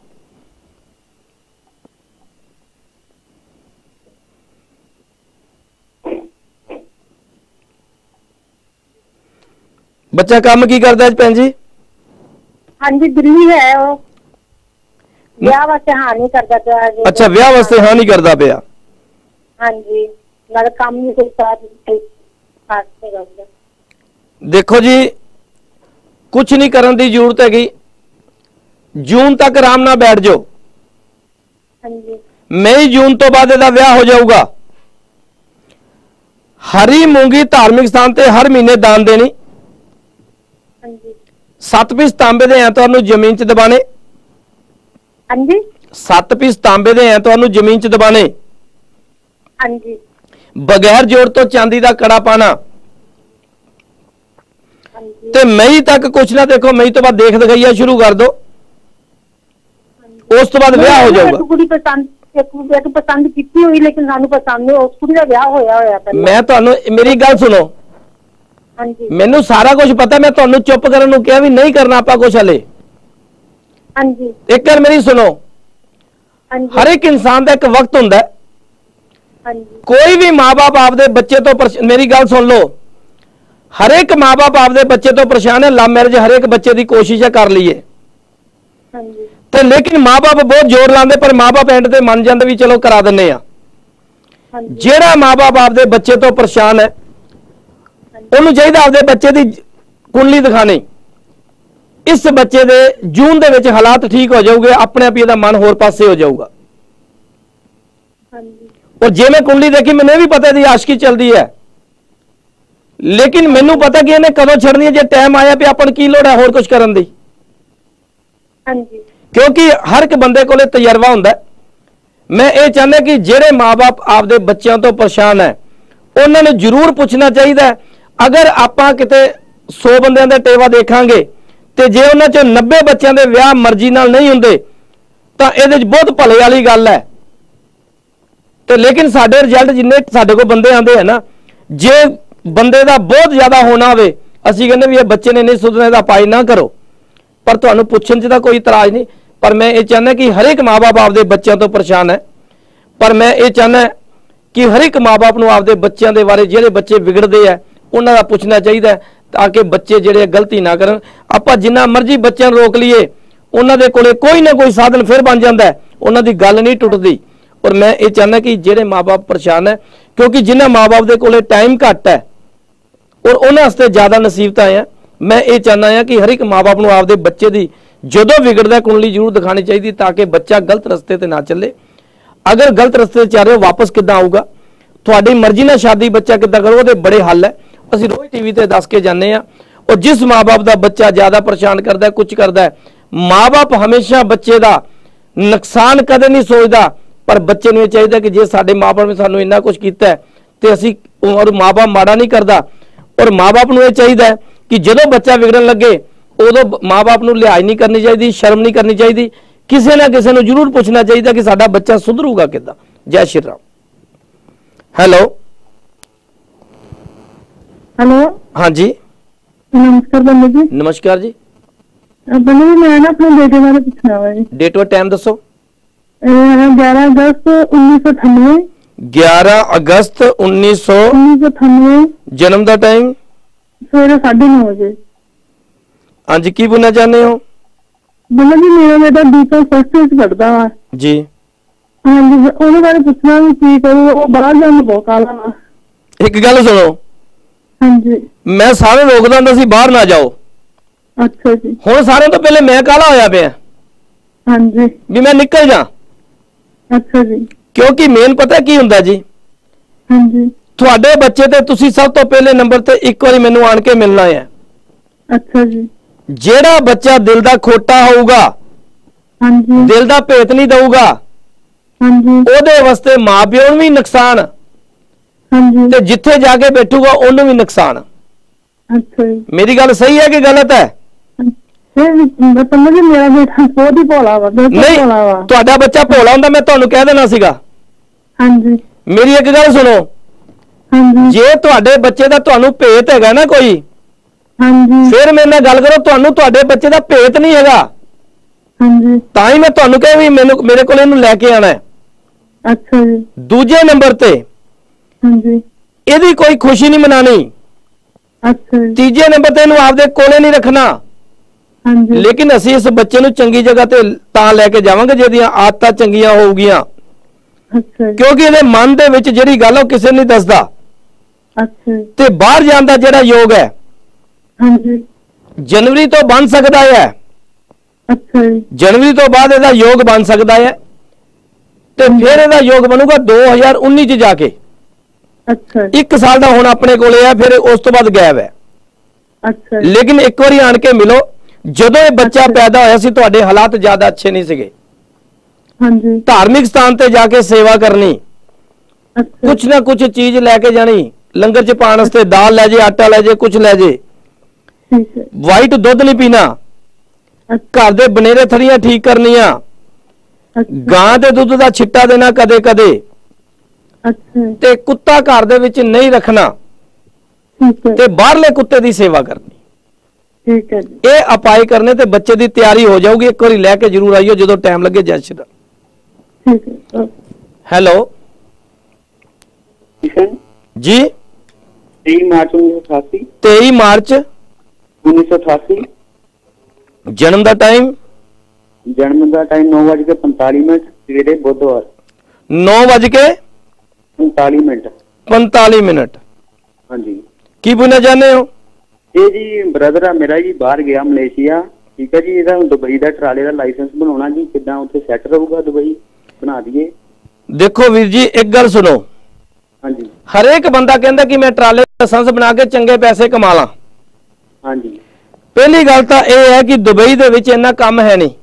ਬੱਚਾ ਕੰਮ ਕੀ ਕਰਦਾ ਹੈ ਭੈਣ ਜੀ। ਹਾਂਜੀ, ਦਿੱਲੀ ਹੈ ਉਹ। ਵਿਆਹ ਵਾਸਤੇ ਹਾਂ ਨਹੀਂ ਕਰਦਾ ਪਿਆ। ਅੱਛਾ, ਵਿਆਹ ਵਾਸਤੇ ਹਾਂ ਨਹੀਂ ਕਰਦਾ ਪਿਆ। ਹਾਂਜੀ, ਨਾਲ ਕੰਮ ਨਹੀਂ ਕੋਈ ਸਾਥ ਕਰਦਾ। ਦੇਖੋ ਜੀ, ਕੁਝ ਨਹੀਂ ਕਰਨ ਦੀ ਜ਼ਰੂਰਤ ਹੈਗੀ। ਜੂਨ ਤੱਕ ਆਰਾਮ ਨਾਲ ਬੈਠ ਜਾਓ। ਹਾਂਜੀ, ਮਈ ਜੂਨ ਤੋਂ ਬਾਅਦ ਇਹਦਾ ਵਿਆਹ ਹੋ ਜਾਊਗਾ। ਹਰੀ ਮੂੰਗੀ ਧਾਰਮਿਕ ਸਥਾਨ ਤੇ ਹਰ ਮਹੀਨੇ ਦਾਨ ਦੇਣੀ। ਹਾਂਜੀ, 7 ਪੀਸ ਤਾਂਬੇ ਦੇ ਐਤਵਾਰ ਨੂੰ ਜ਼ਮੀਨ 'ਚ ਦਬਾਣੇ। ਹਾਂਜੀ, 7 ਪੀਸ ਤਾਂਬੇ ਦੇ ਐਤਵਾਰ ਨੂੰ ਜ਼ਮੀਨ 'ਚ ਦਬਾਣੇ। ਹਾਂਜੀ, ਬਗੈਰ ਜੋੜ ਤੋਂ ਚਾਂਦੀ ਦਾ ਕੜਾ ਪਾਣਾ। ਹਾਂਜੀ। ਤੇ ਮਈ ਤੱਕ ਕੁਛ ਨਾ ਦੇਖੋ, ਮਈ ਤੋਂ ਬਾਅਦ ਦੇਖ ਦਿਖਾਈਆ ਸ਼ੁਰੂ ਕਰ ਦੋ। ਉਸ ਤੋਂ ਬਾਅਦ ਵਿਆਹ ਹੋ ਜਾਊਗਾ। ਇੱਕ ਕੁੜੀ ਪਸੰਦ ਕੀਤੀ ਹੋਈ, ਲੇਕਿਨ ਸਾਨੂੰ ਪਸੰਦ ਨਹੀਂ। ਉਸ ਕੁੜੀ ਦਾ ਵਿਆਹ ਹੋਇਆ ਪਹਿਲਾਂ। ਮੈਂ ਤੁਹਾਨੂੰ ਮੇਰੀ ਗੱਲ ਸੁਣੋ। ਹਾਂਜੀ, ਮੈਨੂੰ ਸਾਰਾ ਕੁਝ ਪਤਾ। ਮੈਂ ਤੁਹਾਨੂੰ ਚੁੱਪ ਕਰਨ ਨੂੰ ਕਿਹਾ ਵੀ ਨਹੀਂ ਕਰਨਾ ਆਪਾਂ ਕੁਛ ਹਲੇ। ਹਾਂਜੀ, ਇੱਕ ਗੱਲ ਮੇਰੀ ਸੁਣੋ। ਹਾਂਜੀ, ਹਰ ਇੱਕ ਇਨਸਾਨ ਦਾ ਇੱਕ ਵਕਤ ਹੁੰਦਾ ਹੈ। ਹਾਂਜੀ, ਕੋਈ ਵੀ ਮਾਂ-ਬਾਪ ਆਪਦੇ ਬੱਚੇ ਤੋਂ ਮੇਰੀ ਗੱਲ ਸੁਣ ਲਓ। ਹਰ ਇੱਕ ਮਾਂ-ਬਾਪ ਆਪਦੇ ਬੱਚੇ ਤੋਂ ਪਰੇਸ਼ਾਨ ਹੈ। ਲਵ ਮੈਰਿਜ ਹਰ ਇੱਕ ਬੱਚੇ ਦੀ ਕੋਸ਼ਿਸ਼ ਹੈ ਕਰ ਲਈਏ। ਹਾਂਜੀ, ਤੇ ਲੇਕਿਨ ਮਾਂ-ਬਾਪ ਬਹੁਤ ਜ਼ੋਰ ਲਾਉਂਦੇ, ਪਰ ਮਾਂ-ਬਾਪ ਐਂਡ ਤੇ ਮੰਨ ਜਾਂਦੇ ਵੀ ਚਲੋ ਕਰਾ ਦਿੰਨੇ ਆ। ਹਾਂਜੀ, ਜਿਹੜਾ ਮਾਂ-ਬਾਪ ਆਪਦੇ ਬੱਚੇ ਤੋਂ ਪਰੇਸ਼ਾਨ ਹੈ, ਉਹਨੂੰ ਚਾਹੀਦਾ ਆਪਦੇ ਬੱਚੇ ਦੀ ਕੁੰਡਲੀ ਦਿਖਾਣੀ। ਇਸ ਬੱਚੇ ਦੇ ਜੂਨ ਦੇ ਵਿੱਚ ਹਾਲਾਤ ਠੀਕ ਹੋ ਜਾਊਗੇ। ਆਪਣੇ ਆਪ ਹੀ ਇਹਦਾ ਮਨ ਹੋਰ ਪਾਸੇ ਹੋ ਜਾਊਗਾ। ਹਾਂਜੀ। ਔਰ ਜੇ ਮੈਂ ਕੁੰਡਲੀ ਦੇਖੀ, ਮੈਨੂੰ ਇਹ ਵੀ ਪਤਾ ਦੀ ਆਸ਼ਕੀ ਚੱਲਦੀ ਹੈ, ਲੇਕਿਨ ਮੈਨੂੰ ਪਤਾ ਕਿ ਇਹਨੇ ਕਦੋਂ ਛੱਡਣੀ ਹੈ। ਜੇ ਟਾਈਮ ਆਇਆ ਵੀ ਆਪਾਂ ਨੂੰ ਕੀ ਲੋੜ ਹੈ ਹੋਰ ਕੁਝ ਕਰਨ ਦੀ। ਹਾਂਜੀ, ਕਿਉਂਕਿ ਹਰ ਇੱਕ ਬੰਦੇ ਕੋਲੇ ਤਜਰਬਾ ਹੁੰਦਾ। ਮੈਂ ਇਹ ਚਾਹੁੰਦਾ ਕਿ ਜਿਹੜੇ ਮਾਂ-ਬਾਪ ਆਪਦੇ ਬੱਚਿਆਂ ਤੋਂ ਪਰੇਸ਼ਾਨ ਹੈ, ਉਹਨਾਂ ਨੂੰ ਜ਼ਰੂਰ ਪੁੱਛਣਾ ਚਾਹੀਦਾ ਹੈ। ਅਗਰ ਆਪਾਂ ਕਿਤੇ 100 ਬੰਦਿਆਂ ਦਾ ਟੇਵਾ ਦੇਖਾਂਗੇ ਤੇ ਜੇ ਉਹਨਾਂ ਚੋਂ 90 ਬੱਚਿਆਂ ਦੇ ਵਿਆਹ ਮਰਜ਼ੀ ਨਾਲ ਨਹੀਂ ਹੁੰਦੇ ਤਾਂ ਇਹਦੇ 'ਚ ਬਹੁਤ ਭਲੇ ਵਾਲੀ ਗੱਲ ਹੈ। ਤੇ ਲੇਕਿਨ ਸਾਡੇ ਰਿਜ਼ਲਟ ਜਿੰਨੇ ਸਾਡੇ ਕੋਲ ਬੰਦੇ ਆਉਂਦੇ ਆ ਨਾ, ਜੇ ਬੰਦੇ ਦਾ ਬਹੁਤ ਜ਼ਿਆਦਾ ਹੋਣਾ ਹੋਵੇ, ਅਸੀਂ ਕਹਿੰਦੇ ਵੀ ਇਹ ਬੱਚੇ ਨੇ ਨਹੀਂ ਸੁਧਰਨਾ, ਇਹਦਾ ਉਪਾਅ ਨਾ ਕਰੋ। ਪਰ ਤੁਹਾਨੂੰ ਪੁੱਛਣ 'ਚ ਤਾਂ ਕੋਈ ਇਤਰਾਜ਼ ਨਹੀਂ। ਪਰ ਮੈਂ ਇਹ ਚਾਹੁੰਦਾ ਕਿ ਹਰ ਇੱਕ ਮਾਂ-ਬਾਪ ਆਪਦੇ ਬੱਚਿਆਂ ਤੋਂ ਪਰੇਸ਼ਾਨ ਹੈ। ਪਰ ਮੈਂ ਇਹ ਚਾਹੁੰਦਾ ਕਿ ਹਰ ਇੱਕ ਮਾਂ-ਬਾਪ ਨੂੰ ਆਪਦੇ ਬੱਚਿਆਂ ਦੇ ਬਾਰੇ, ਜਿਹੜੇ ਬੱਚੇ ਵਿਗੜਦੇ ਆ, ਉਹਨਾਂ ਦਾ ਪੁੱਛਣਾ ਚਾਹੀਦਾ ਤਾਂ ਕਿ ਬੱਚੇ ਜਿਹੜੇ ਗਲਤੀ ਨਾ ਕਰਨ। ਆਪਾਂ ਜਿੰਨਾ ਮਰਜ਼ੀ ਬੱਚਿਆਂ ਨੂੰ ਰੋਕ ਲਈਏ, ਉਹਨਾਂ ਦੇ ਕੋਲੇ ਕੋਈ ਨਾ ਕੋਈ ਸਾਧਨ ਫਿਰ ਬਣ ਜਾਂਦਾ। ਉਹਨਾਂ ਦੀ ਗੱਲ ਨਹੀਂ ਟੁੱਟਦੀ। ਔਰ ਮੈਂ ਇਹ ਚਾਹੁੰਦਾ ਕਿ ਜਿਹੜੇ ਮਾਂ-ਬਾਪ ਪਰੇਸ਼ਾਨ ਹੈ, ਕਿਉਂਕਿ ਜਿਨ੍ਹਾਂ ਮਾਂ-ਬਾਪ ਦੇ ਕੋਲੇ ਟਾਈਮ ਘੱਟ ਹੈ ਔਰ ਉਹਨਾਂ ਵਾਸਤੇ ਜ਼ਿਆਦਾ ਨਸੀਬਤਾਂ ਆ, ਮੈਂ ਇਹ ਚਾਹੁੰਦਾ ਹਾਂ ਕਿ ਹਰ ਇੱਕ ਮਾਂ-ਬਾਪ ਨੂੰ ਆਪਦੇ ਬੱਚੇ ਦੀ ਜਦੋਂ ਵਿਗੜਦਾ ਕੁੰਡਲੀ ਜ਼ਰੂਰ ਦਿਖਾਣੀ ਚਾਹੀਦੀ, ਤਾਂ ਕਿ ਬੱਚਾ ਗਲਤ ਰਸਤੇ ਤੇ ਨਾ ਚੱਲੇ। ਅਗਰ ਗਲਤ ਰਸਤੇ ਤੇ ਚੱਲ ਰਿਹਾ, ਵਾਪਸ ਕਿੱਦਾਂ ਆਊਗਾ, ਤੁਹਾਡੀ ਮਰਜ਼ੀ ਨਾਲ ਸ਼ਾਦੀ ਬੱਚਾ ਕਿੱਦਾਂ ਕਰੋ, ਉਹਦੇ ਬੜੇ ਹੱਲ ਹੈ। ਅਸੀਂ ਰੋਜ਼ ਟੀਵੀ ਤੇ ਦੱਸ ਕੇ ਜਾਂਦੇ ਆ। ਔਰ ਜਿਸ ਮਾਂ-ਬਾਪ ਦਾ ਬੱਚਾ ਜ਼ਿਆਦਾ ਪਰੇਸ਼ਾਨ ਕਰਦਾ, ਕੁਝ ਕਰਦਾ, ਮਾਂ-ਬਾਪ ਹਮੇਸ਼ਾ ਬੱਚੇ ਦਾ ਨੁਕਸਾਨ ਕਦੇ ਨਹੀਂ ਸੋਚਦਾ। ਪਰ ਬੱਚੇ ਨੂੰ ਇਹ ਚਾਹੀਦਾ ਕਿ ਜੇ ਸਾਡੇ ਮਾਂ-ਬਾਪ ਨੇ ਸਾਨੂੰ ਇੰਨਾ ਕੁਝ ਕੀਤਾ ਤੇ ਅਸੀਂ, ਔਰ ਮਾਂ-ਬਾਪ ਮਾੜਾ ਨਹੀਂ ਕਰਦਾ। ਔਰ ਮਾਂ-ਬਾਪ ਨੂੰ ਇਹ ਚਾਹੀਦਾ ਕਿ ਜਦੋਂ ਬੱਚਾ ਵਿਗੜਨ ਲੱਗੇ, ਉਦੋਂ ਮਾਂ-ਬਾਪ ਨੂੰ ਲਿਹਾਜ਼ ਨਹੀਂ ਕਰਨੀ ਚਾਹੀਦੀ, ਸ਼ਰਮ ਨਹੀਂ ਕਰਨੀ ਚਾਹੀਦੀ। ਕਿਸੇ ਨਾ ਕਿਸੇ ਨੂੰ ਜ਼ਰੂਰ ਪੁੱਛਣਾ ਚਾਹੀਦਾ ਕਿ ਸਾਡਾ ਬੱਚਾ ਸੁਧਰੂਗਾ ਕਿੱਦਾਂ। ਜੈ ਸ਼੍ਰੀ ਰਾਮ। ਹੈਲੋ, ਹੈਲੋ, ਹਾਂਜੀ, ਨਮਸਕਾਰ ਬੰਦੇ ਜੀ। ਨਮਸਕਾਰ ਜੀ। ਬੰਦੇ ਜੀ, ਮੈਂ ਨਾ ਆਪਣੇ ਬੇਟੇ ਬਾਰੇ ਪੁੱਛਣਾ ਵਾ ਜੀ। ਡੇਟ ਔਰ ਟਾਈਮ ਦੱਸੋ। 11 ਅਗਸਤ 1998। 11 ਅਗਸਤ 1998। ਜਨਮ ਦਾ ਟਾਈਮ ਸਵੇਰੇ 9:30 ਵਜੇ। ਹਾਂਜੀ, ਕੀ ਪੁੱਛਣਾ ਚਾਹੁੰਦੇ ਹੋ। ਬੰਦੇ ਜੀ, ਮੇਰਾ ਬੇਟਾ ਬੀਕੌਮ ਫਸਟ ਵਿੱਚ ਪੜ੍ਹਦਾ ਵਾ ਜੀ। ਹਾਂਜੀ, ਉਹਦੇ ਬਾਰੇ ਪੁੱਛਣਾ ਵੀ ਕੀ ਕਰੂ। ਉਹ ਬਾਹਰ ਜਾਣ ਨੂੰ ਬਹੁਤ ਕਾਹਲਾ ਵਾ। ਇੱਕ ਗੱਲ ਸੁਣੋ, ਹਾਂਜੀ। ਮੈਂ ਸਾਰੇ ਰੋਕਦਾ ਹੁੰਦਾ ਸੀ ਬਾਹਰ ਨਾ ਜਾਓ। ਅੱਛਾ ਜੀ। ਹੁਣ ਸਾਰਿਆਂ ਤੋਂ ਪਹਿਲੇ ਮੈਂ ਕਾਹਲਾ ਹੋਇਆ ਪਿਆ ਹਾਂਜੀ। ਵੀ ਮੈਂ ਨਿਕਲ ਜਾ। ਅੱਛਾ ਜੀ। ਕਿਉਂਕਿ ਮੇਨ ਪਤਾ ਕੀ ਹੁੰਦਾ ਜੀ, ਹਾਂਜੀ, ਤੁਹਾਡੇ ਬੱਚੇ ਤੇ ਤੁਸੀਂ ਸਭ ਤੋਂ ਪਹਿਲੇ ਨੰਬਰ ਤੇ ਇੱਕ ਵਾਰੀ ਮੈਨੂੰ ਆਣ ਕੇ ਮਿਲਣਾ ਹੈ। ਅੱਛਾ ਜੀ। ਜਿਹੜਾ ਬੱਚਾ ਦਿਲ ਦਾ ਖੋਟਾ ਹੋਊਗਾ, ਹਾਂਜੀ ਦਿਲ ਦਾ ਭੇਤ ਨਹੀਂ ਦਊਗਾ, ਹਾਂਜੀ ਉਹਦੇ ਵਾਸਤੇ ਮਾਂ-ਪਿਓ ਨੂੰ ਵੀ ਨੁਕਸਾਨ ਹਾਂਜੀ। ਤੇ ਜਿੱਥੇ ਜਾ ਕੇ ਬੈਠੂਗਾ ਉਹਨੂੰ ਵੀ ਨੁਕਸਾਨ। ਅੱਛਾ ਜੀ। ਮੇਰੀ ਗੱਲ ਸਹੀ ਹੈ ਕਿ ਗਲਤ ਹੈ? ਮਤਲਬ ਮੇਰਾ ਬੇਟਾ ਬਹੁਤ ਹੀ ਭੋਲਾ ਵਾ, ਬਿਲਕੁਲ ਨਹੀਂ, ਭੋਲਾ ਵਾ। ਤੁਹਾਡਾ ਬੱਚਾ ਭੋਲਾ ਹੁੰਦਾ ਮੈਂ ਤੁਹਾਨੂੰ ਕਹਿ ਦੇਣਾ ਸੀਗਾ। ਹਾਂਜੀ ਮੇਰੀ ਇੱਕ ਗੱਲ ਸੁਣੋ, ਹਾਂਜੀ ਜੇ ਤੁਹਾਡੇ ਬੱਚੇ ਦਾ ਤੁਹਾਨੂੰ ਭੇਤ ਹੈਗਾ ਨਾ ਕੋਈ, ਹਾਂਜੀ ਫਿਰ ਮੇਰੇ ਨਾਲ ਗੱਲ ਕਰੋ। ਤੁਹਾਨੂੰ ਤੁਹਾਡੇ ਬੱਚੇ ਦਾ ਭੇਤ ਨਹੀਂ ਹੈਗਾ, ਹਾਂਜੀ। ਤਾਂ ਹੀ ਮੈਂ ਤੁਹਾਨੂੰ ਕਿਹਾ ਵੀ ਮੇਰੇ ਕੋਲ ਇਹਨੂੰ ਲੈ ਕੇ ਆਣਾ ਹੈ। ਅੱਛਾ ਜੀ। ਦੂਜੇ ਨੰਬਰ ਤੇ ਹਾਂਜੀ। ਇਹਦੀ ਕੋਈ ਖੁਸ਼ੀ ਨਹੀਂ ਮਨਾਣੀ। ਅੱਛਾ ਜੀ। ਤੀਜੇ ਨੰਬਰ ਤੇ ਇਹਨੂੰ ਆਪਦੇ ਕੋਲੇ ਨਹੀਂ ਰੱਖਣਾ। ਹਾਂਜੀ ਲੇਕਿਨ ਅਸੀਂ ਇਸ ਬੱਚੇ ਨੂੰ ਚੰਗੀ ਜਗ੍ਹਾ ਤੇ ਤਾਂ ਲੈ ਕੇ ਜਾਵਾਂਗੇ ਜਿਹਦੀਆਂ ਆਦਤਾਂ ਚੰਗੀਆਂ ਹੋਊਗੀਆਂ, ਅੱਛਾ ਜੀ। ਕਿਉਂਕਿ ਇਹਦੇ ਮਨ ਦੇ ਵਿੱਚ ਜਿਹੜੀ ਗੱਲ ਉਹ ਕਿਸੇ ਨਹੀਂ ਦੱਸਦਾ। ਅੱਛਾ ਜੀ। ਤੇ ਬਾਹਰ ਜਾਣ ਦਾ ਜਿਹੜਾ ਯੋਗ ਹੈ ਹਾਂਜੀ। ਜਨਵਰੀ ਤੋਂ ਬਣ ਸਕਦਾ ਹੈ। ਅੱਛਾ ਜੀ। ਜਨਵਰੀ ਤੋਂ ਬਾਅਦ ਇਹਦਾ ਯੋਗ ਬਣ ਸਕਦਾ ਹੈ ਤੇ ਫਿਰ ਇਹਦਾ ਯੋਗ ਬਣੂਗਾ 2019 ਚ ਜਾ ਕੇ। ਅੱਛਾ ਜੀ। 1 ਸਾਲ ਦਾ ਹੁਣ ਆਪਣੇ ਕੋਲੇ ਹੈ, ਫਿਰ ਉਸ ਤੋਂ ਬਾਅਦ ਗਾਇਬ ਹੈ। ਅੱਛਾ ਜੀ। ਲੇਕਿਨ ਇੱਕ ਵਾਰੀ ਆਣ ਕੇ ਮਿਲੋ। ਜਦੋਂ ਇਹ ਬੱਚਾ ਪੈਦਾ ਹੋਇਆ ਸੀ ਤੁਹਾਡੇ ਹਾਲਾਤ ਜ਼ਿਆਦਾ ਅੱਛੇ ਨਹੀਂ ਸੀਗੇ। ਹਾਂਜੀ। ਧਾਰਮਿਕ ਸਥਾਨ ਤੇ ਜਾ ਕੇ ਸੇਵਾ ਕਰਨੀ, ਅੱਛਾ ਕੁਛ ਨਾ ਕੁਛ ਚੀਜ਼ ਲੈ ਕੇ ਜਾਣੀ, ਲੰਗਰ ਚ ਪਾਉਣ ਵਾਸਤੇ ਦਾਲ ਲੈ ਜੇ, ਆਟਾ ਲੈ ਜੇ, ਕੁਛ ਲੈ ਜੇ। ਠੀਕ ਹੈ। ਵਾਈਟ ਦੁੱਧ ਨਹੀਂ ਪੀਣਾ, ਘਰ ਦੇ ਬਨੇਰੇ ਥੜੀਆਂ ਠੀਕ ਕਰਨੀਆਂ, ਗਾਂ ਦੇ ਦੁੱਧ ਦਾ ਛਿੱਟਾ ਦੇਣਾ ਕਦੇ ਕਦੇ, ਅੱਛਾ ਤੇ ਕੁੱਤਾ ਘਰ ਦੇ ਵਿੱਚ ਨਹੀਂ ਰੱਖਣਾ, ਠੀਕ ਹੈ। ਤੇ ਬਾਹਰਲੇ ਕੁੱਤੇ ਦੀ ਸੇਵਾ ਕਰਨੀ। ਠੀਕ ਹੈ ਜੀ। ਇਹ ਉਪਾਅ ਕਰਨੇ ਤੇ ਬੱਚੇ ਦੀ ਤਿਆਰੀ ਹੋ ਜਾਊਗੀ। ਇੱਕ ਵਾਰੀ ਲੈ ਕੇ ਜ਼ਰੂਰ ਆਈਓ ਜਦੋਂ ਟਾਈਮ ਲੱਗੇ। ਜੈ ਸ਼੍ਰੀ ਰਾਮ। ਠੀਕ ਹੈ। ਹੈਲੋ ਜੀ। 23 ਮਾਰਚ 1988। 23 ਮਾਰਚ 1988। ਜਨਮ ਦਾ ਟਾਈਮ? ਜਨਮ ਦਾ ਟਾਈਮ 9:45 ਸਵੇਰੇ ਬੁੱਧਵਾਰ। 9:45 45। ਹਾਂਜੀ। ਕੀ ਪੁੱਛਣਾ ਚਾਹੁੰਦੇ ਹੋ? ਇਹ ਜੀ ਬ੍ਰਦਰ ਆ ਮੇਰਾ ਜੀ, ਬਾਹਰ ਗਿਆ ਮਲੇਸ਼ੀਆ। ਠੀਕ ਹੈ ਜੀ। ਇਹਦਾ ਦੁਬਈ ਦਾ ਟਰਾਲੇ ਦਾ ਲਾਇਸੈਂਸ ਬਣਾਉਣਾ ਜੀ, ਕਿੱਦਾਂ ਉੱਥੇ ਸੈੱਟ ਰਹੂਗਾ? ਦੁਬਈ ਬਣਾ ਦਈਏ। ਦੇਖੋ ਵੀਰ ਜੀ, ਇੱਕ ਗੱਲ ਸੁਣੋ। ਹਾਂਜੀ। ਹਰੇਕ ਬੰਦਾ ਕਹਿੰਦਾ ਕਿ ਮੈਂ ਟਰਾਲੇ ਦਾ ਲਾਇਸੈਂਸ ਬਣਾ ਕੇ ਚੰਗੇ ਪੈਸੇ ਕਮਾ ਲਾਂ। ਹਾਂਜੀ। ਪਹਿਲੀ ਗੱਲ ਤਾਂ ਇਹ ਹੈ ਕਿ ਦੁਬਈ ਦੇ ਵਿੱਚ ਇੰਨਾ ਕੰਮ ਹੈ ਨਹੀਂ।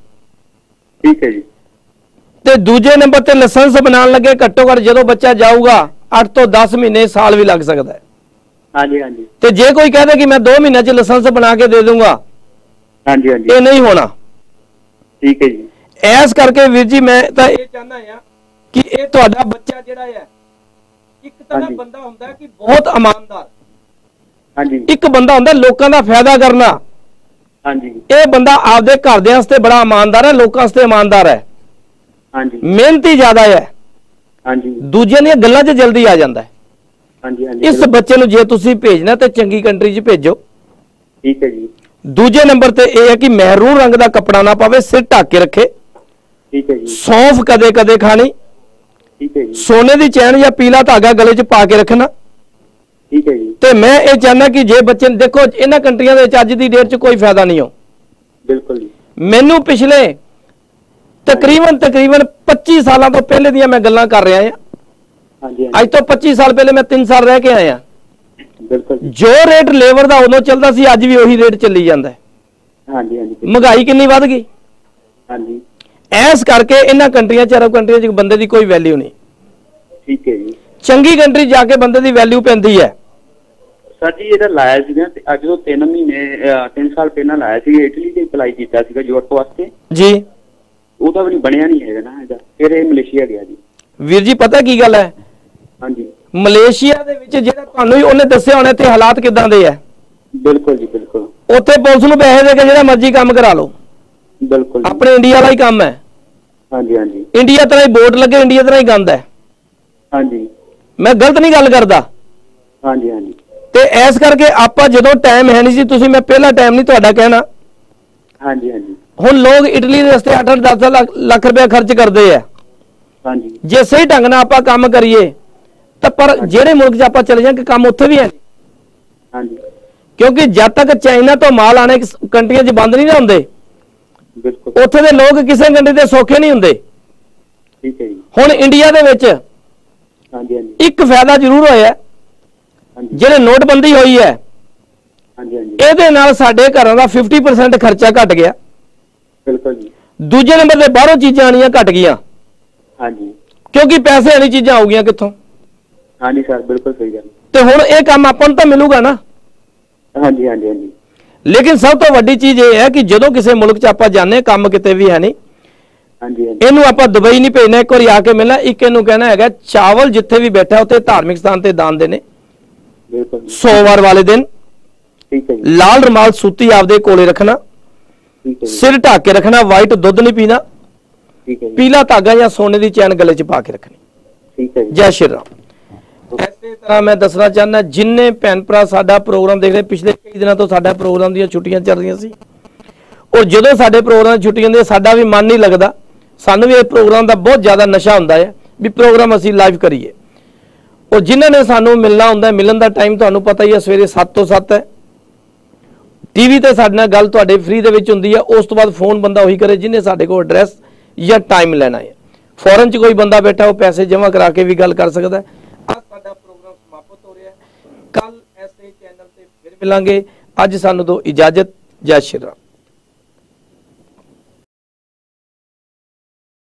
ਠੀਕ ਹੈ ਜੀ। ਤੇ ਦੂਜੇ ਨੰਬਰ ਤੇ ਲਾਇਸੈਂਸ ਬਣਾਉਣ ਲੱਗੇ ਘੱਟੋ ਘੱਟ ਜਦੋਂ ਬੱਚਾ ਜਾਊਗਾ 8 ਤੋਂ 10 ਮਹੀਨੇ, ਸਾਲ ਵੀ ਲੱਗ ਸਕਦਾ ਹੈ। ਹਾਂਜੀ ਹਾਂਜੀ। ਤੇ ਜੇ ਕੋਈ ਕਹਦੇ ਕਿ ਮੈਂ 2 ਮਹੀਨਿਆਂ 'ਚ ਲਾਇਸੈਂਸ ਬਣਾ ਕੇ ਦੇ ਦੂੰਗਾ, ਹਾਂਜੀ ਹਾਂਜੀ, ਇਹ ਨਹੀਂ ਹੋਣਾ। ਠੀਕ ਹੈ ਜੀ। ਐਸ ਕਰਕੇ ਵੀਰ ਜੀ ਮੈਂ ਤਾਂ ਇਹ ਚਾਹੁੰਦਾ ਆ ਕਿ ਇਹ ਤੁਹਾਡਾ ਬੱਚਾ ਜਿਹੜਾ ਹੈ, ਇੱਕ ਤਾਂ ਨਾ ਬੰਦਾ ਹੁੰਦਾ ਕਿ ਬਹੁਤ ਇਮਾਨਦਾਰ। ਹਾਂਜੀ। ਇੱਕ ਬੰਦਾ ਹੁੰਦਾ ਲੋਕਾਂ ਦਾ ਫਾਇਦਾ ਕਰਨਾ। ਹਾਂਜੀ। ਇਹ ਬੰਦਾ ਆਪਦੇ ਘਰਦਿਆਂ ਵਾਸਤੇ ਬੜਾ ਇਮਾਨਦਾਰ ਹੈ, ਲੋਕਾਂ ਵਾਸਤੇ ਇਮਾਨਦਾਰ ਹੈ। ਹਾਂਜੀ। ਮਿਹਨਤੀ ਜ਼ਿਆਦਾ ਹੈ। ਹਾਂਜੀ। ਦੂਜਿਆਂ ਦੀਆਂ ਗੱਲਾਂ 'ਚ ਜਲਦੀ ਆ ਜਾਂਦਾ ਹੈ। ਹਾਂਜੀ ਹਾਂਜੀ। ਇਸ ਬੱਚੇ ਨੂੰ ਜੇ ਤੁਸੀਂ ਭੇਜਣਾ ਤੇ ਚੰਗੀ ਕੰਟਰੀ 'ਚ ਭੇਜੋ। ਠੀਕ ਹੈ ਜੀ। ਦੂਜੇ ਨੰਬਰ ਤੇ ਇਹ ਹੈ ਕਿ ਮਹਿਰੂਨ ਰੰਗ ਦਾ ਕੱਪੜਾ ਨਾ ਪਾਵੇ, ਸਿਰ ਢੱਕ ਕੇ ਰੱਖੇ। ਠੀਕ ਹੈ ਜੀ। ਸੌਂਫ ਕਦੇ ਕਦੇ ਖਾਣੀ। ਠੀਕ ਹੈ ਜੀ। ਸੋਨੇ ਦੀ ਚੈਨ ਜਾਂ ਪੀਲਾ ਧਾਗਾ ਗਲੇ 'ਚ ਪਾ ਕੇ ਰੱਖਣਾ। ਠੀਕ ਹੈ ਜੀ। ਤੇ ਮੈਂ ਇਹ ਚਾਹੁੰਦਾ ਕਿ ਜੇ ਬੱਚੇ ਨੂੰ ਦੇਖੋ, ਇਹਨਾਂ ਕੰਟਰੀਆਂ ਦੇ ਵਿੱਚ ਅੱਜ ਦੀ ਡੇਟ 'ਚ ਕੋਈ ਫਾਇਦਾ ਨਹੀਂ ਹੋ। ਬਿਲਕੁਲ ਜੀ। ਮੈਨੂੰ ਪਿਛਲੇ ਤਕਰੀਬਨ 25 ਸਾਲਾਂ ਤੋਂ ਪਹਿਲੇ ਦੀਆਂ ਮੈਂ ਗੱਲਾਂ ਕਰ ਰਿਹਾ ਹਾਂ। ਹਾਂਜੀ। ਅੱਜ ਤੋਂ 25 ਸਾਲ ਪਹਿਲੇ ਮੈਂ 3 ਸਾਲ ਰਹਿ ਕੇ ਆਇਆ। ਬਿਲਕੁਲ। ਜੋ ਰੇਟ ਲੇਬਰ ਦਾ ਉਦੋਂ ਚੱਲਦਾ ਸੀ, ਅੱਜ ਵੀ ਉਹੀ ਰੇਟ ਚੱਲੀ ਜਾਂਦਾ ਹੈ। ਹਾਂਜੀ ਹਾਂਜੀ। ਮਹਿੰਗਾਈ ਕਿੰਨੀ ਵੱਧ ਗਈ। ਹਾਂਜੀ। ਐਸ ਕਰਕੇ ਇਹਨਾਂ ਕੰਟਰੀਆਂ 'ਚ, ਅਰਬ ਕੰਟਰੀਆਂ 'ਚ ਬੰਦੇ ਦੀ ਕੋਈ ਵੈਲਿਊ ਨਹੀਂ। ਠੀਕ ਹੈ ਜੀ। ਚੰਗੀ ਕੰਟਰੀ ਜਾ ਕੇ ਬੰਦੇ ਦੀ ਵੈਲਿਊ ਪੈਂਦੀ ਹੈ। ਸਰ ਜੀ ਇਹਦਾ ਲਾਇਆ ਸੀਗਾ ਤੇ ਅੱਜ ਤੋਂ 3 ਸਾਲ ਪਹਿਲਾਂ ਲਾਇਆ ਸੀ, ਇਟਲੀ ਤੇ ਅਪਲਾਈ ਕੀਤਾ ਸੀਗਾ ਯੂਰਪ ਵਾਸਤੇ ਜੀ। ਉਹਦਾ ਵੀ ਬਣਿਆ ਨਹੀਂ ਹੈਗਾ ਨਾ ਇਹਦਾ, ਫਿਰ ਇਹ ਮਲੇਸ਼ੀਆ ਗਿਆ ਜੀ। ਵੀਰ ਜੀ ਪਤਾ ਕੀ ਗੱਲ ਹੈ, ਹਾਂਜੀ। ਮਲੇਸ਼ੀਆ ਦੇ ਵਿੱਚ ਜਿਹੜਾ ਤੁਹਾਨੂੰ ਹੀ ਉਹਨੇ ਦੱਸਿਆ ਹੋਣਾ ਤੇ ਹਾਲਾਤ ਕਿਦਾਂ ਦੇ ਆ। ਬਿਲਕੁਲ ਜੀ ਬਿਲਕੁਲ। ਉੱਥੇ ਪੁਲਿਸ ਨੂੰ ਪੈਸੇ ਦੇ ਕੇ ਜਿਹੜਾ ਮਰਜ਼ੀ ਕੰਮ ਕਰਾ ਲਓ। ਬਿਲਕੁਲ। ਆਪਣੇ ਇੰਡੀਆ ਵਾਲਾ ਹੀ ਕੰਮ ਹੈ। ਹਾਂਜੀ ਹਾਂਜੀ। ਇੰਡੀਆ ਤਰ੍ਹਾਂ ਹੀ ਬੋਰਡ ਲੱਗੇ, ਇੰਡੀਆ ਤਰ੍ਹਾਂ ਹੀ ਗੰਦ ਹੈ। ਹਾਂਜੀ। ਮੈਂ ਗਲਤ ਨਹੀਂ ਗੱਲ ਕਰਦਾ। ਹਾਂਜੀ ਹਾਂਜੀ। ਤੇ ਐਸ ਕਰਕੇ ਆਪਾਂ ਜਦੋਂ ਟਾਈਮ ਹੈ ਨਹੀਂ ਸੀ, ਤੁਸੀਂ, ਮੈਂ ਪਹਿਲਾ ਟਾਈਮ ਨਹੀਂ ਤੁਹਾਡਾ ਕਹਿਣਾ। ਹਾਂਜੀ ਹਾਂਜੀ। ਹੁਣ ਲੋਕ ਇਟਲੀ ਦੇ ਰਸਤੇ 8-8 10 ਲੱਖ ਰੁਪਏ ਖਰਚ ਕਰਦੇ ਆ। ਹਾਂਜੀ। ਜੇ ਸਹੀ ਢੰਗ ਨਾਲ ਆਪਾਂ ਕੰਮ ਕਰੀਏ ਤਾਂ, ਪਰ ਜਿਹੜੇ ਮੁਲਕ 'ਚ ਆਪਾਂ ਚਲੇ ਜਾਾਂਗੇ ਕੰਮ ਉੱਥੇ ਵੀ ਹੈ। ਹਾਂਜੀ। ਕਿਉਂਕਿ ਜਦ ਤੱਕ ਚਾਈਨਾ ਤੋਂ ਮਾਲ ਆਣੇ ਕੰਟਰੀਆਂ 'ਚ ਬੰਦ ਨਹੀਂ ਨਾ ਹੁੰਦੇ, ਬਿਲਕੁਲ। ਉੱਥੇ ਦੇ ਲੋਕ ਕਿਸੇ ਕੰਟਰੀ ਦੇ ਸੌਖੇ ਨਹੀਂ ਹੁੰਦੇ। ਠੀਕ ਹੈ ਜੀ। ਹੁਣ ਇੰਡੀਆ ਦੇ ਵਿੱਚ ਹਾਂਜੀ ਹਾਂਜੀ। ਇੱਕ ਫਾਇਦਾ ਜ਼ਰੂਰ ਹੋਇਆ ਹਾਂਜੀ ਜਿਹੜੇ ਨੋਟਬੰਦੀ ਹੋਈ ਹੈ ਹਾਂਜੀ ਹਾਂਜੀ ਇਹਦੇ ਨਾਲ ਸਾਡੇ ਘਰਾਂ ਦਾ 50% ਖਰਚਾ ਘਟ ਗਿਆ। ਬਿਲਕੁਲ ਜੀ। ਦੂਜੇ ਨੰਬਰ ਤੇ ਬਾਹਰੋਂ ਚੀਜ਼ਾਂ ਆਣੀਆਂ ਘਟ ਗਈਆਂ ਹਾਂਜੀ ਕਿਉਂਕਿ ਪੈਸੇ ਵਾਲੀ ਚੀਜ਼ਾਂ ਆਉਗੀਆਂ ਕਿੱਥੋਂ। ਹਾਂਜੀ ਸਰ ਬਿਲਕੁਲ ਸਹੀ ਗੱਲ। ਤੇ ਹੁਣ ਇਹ ਕੰਮ ਆਪਾਂ ਨੂੰ ਤਾਂ ਮਿਲੂਗਾ ਨਾ। ਹਾਂਜੀ ਹਾਂਜੀ ਹਾਂਜੀ ਲੇਕਿਨ ਸਭ ਤੋਂ ਵੱਡੀ ਚੀਜ਼ ਇਹ ਹੈ ਕਿ ਜਦੋਂ ਕਿਸੇ ਮੁਲਕ 'ਚ ਆਪਾਂ ਜਾਂਦੇ, ਕੰਮ ਕਿਤੇ ਵੀ ਹੈ ਨਹੀਂ, ਹਾਂਜੀ ਹਾਂਜੀ ਇਹਨੂੰ ਆਪਾਂ ਦੁਬਈ ਨਹੀਂ ਭੇਜਣਾ, ਇੱਕ ਵਾਰੀ ਆ ਕੇ ਮਿਲਣਾ। ਇੱਕ ਇਹਨੂੰ ਕਹਿਣਾ ਹੈਗਾ ਚਾਵਲ ਜਿੱਥੇ ਵੀ ਬੈਠਾ ਉੱਥੇ ਧਾਰਮਿਕ ਸਥਾਨ ਤੇ ਦਾਨ ਦੇਣੇ ਬਿਲਕੁਲ ਜੀ। ਸੋਮਵਾਰ ਵਾਲੇ ਦਿਨ। ਠੀਕ ਹੈ ਜੀ। ਲਾਲ ਰੁਮਾਲ ਸੂਤੀ ਆਪਦੇ ਕੋਲੇ ਰੱਖਣਾ, ਠੀਕ ਹੈ ਜੀ। ਸਿਰ ਢੱਕ ਕੇ ਰੱਖਣਾ, ਵਾਈਟ ਦੁੱਧ ਨਹੀਂ ਪੀਣਾ, ਠੀਕ ਹੈ ਜੀ। ਪੀਲਾ ਧਾਗਾ ਜਾਂ ਸੋਨੇ ਦੀ ਚੈਨ ਗਲੇ 'ਚ ਪਾ ਕੇ ਰੱਖਣੀ। ਠੀਕ ਹੈ ਜੀ। ਜੈ ਸ਼੍ਰੀ ਰਾਮ। ਇਸੇ ਤਰ੍ਹਾਂ ਮੈਂ ਦੱਸਣਾ ਚਾਹੁੰਦਾ ਜਿੰਨੇ ਭੈਣ ਭਰਾ ਸਾਡਾ ਪ੍ਰੋਗਰਾਮ ਦੇਖ ਰਹੇ, ਪਿਛਲੇ ਕਈ ਦਿਨਾਂ ਤੋਂ ਸਾਡਾ ਪ੍ਰੋਗਰਾਮ ਦੀਆਂ ਛੁੱਟੀਆਂ ਚੱਲ ਰਹੀਆਂ ਸੀ, ਔਰ ਜਦੋਂ ਸਾਡੇ ਪ੍ਰੋਗਰਾਮ ਦੀ ਛੁੱਟੀਆਂ ਹੁੰਦੀਆਂ ਸਾਡਾ ਵੀ ਮਨ ਨਹੀਂ ਲੱਗਦਾ। ਸਾਨੂੰ ਵੀ ਇਹ ਪ੍ਰੋਗਰਾਮ ਦਾ ਬਹੁਤ ਜ਼ਿਆਦਾ ਨਸ਼ਾ ਹੁੰਦਾ ਹੈ ਵੀ ਪ੍ਰੋਗਰਾਮ ਅਸੀਂ ਲਾਈਵ ਕਰੀਏ। ਔਰ ਜਿਨ੍ਹਾਂ ਨੇ ਸਾਨੂੰ ਮਿਲਣਾ ਹੁੰਦਾ, ਮਿਲਣ ਦਾ ਟਾਈਮ ਤੁਹਾਨੂੰ ਪਤਾ ਹੀ ਹੈ, ਸਵੇਰੇ 7 ਤੋਂ 7 ਹੈ। ਟੀਵੀ ਤੇ ਸਾਡੇ ਨਾਲ ਗੱਲ ਤੁਹਾਡੇ ਫ੍ਰੀ ਦੇ ਵਿੱਚ ਹੁੰਦੀ ਹੈ। ਉਸ ਤੋਂ ਬਾਅਦ ਫੋਨ ਬੰਦਾ ਉਹੀ ਕਰੇ ਜਿਹਨੇ ਸਾਡੇ ਕੋਲ ਐਡਰੈਸ ਜਾਂ ਟਾਈਮ ਲੈਣਾ ਹੈ। ਫੋਰਨ 'ਚ ਕੋਈ ਬੰਦਾ ਬੈਠਾ ਉਹ ਪੈਸੇ ਜਮ੍ਹਾਂ ਕਰਾ ਕੇ ਵੀ ਗੱਲ ਕਰ ਸਕਦਾ ਹੈ। ਅੱਜ ਸਾਡਾ ਪ੍ਰੋਗਰਾਮ ਸਮਾਪਤ ਹੋ ਰਿਹਾ ਹੈ। ਕੱਲ ਐਸੇ ਚੈਨਲ ਤੇ ਫਿਰ ਮਿਲਾਂਗੇ। ਅੱਜ ਸਾਨੂੰ ਦਿਓ ਇਜਾਜ਼ਤ। ਜੈ ਸ਼੍ਰੀ ਰਾਮ।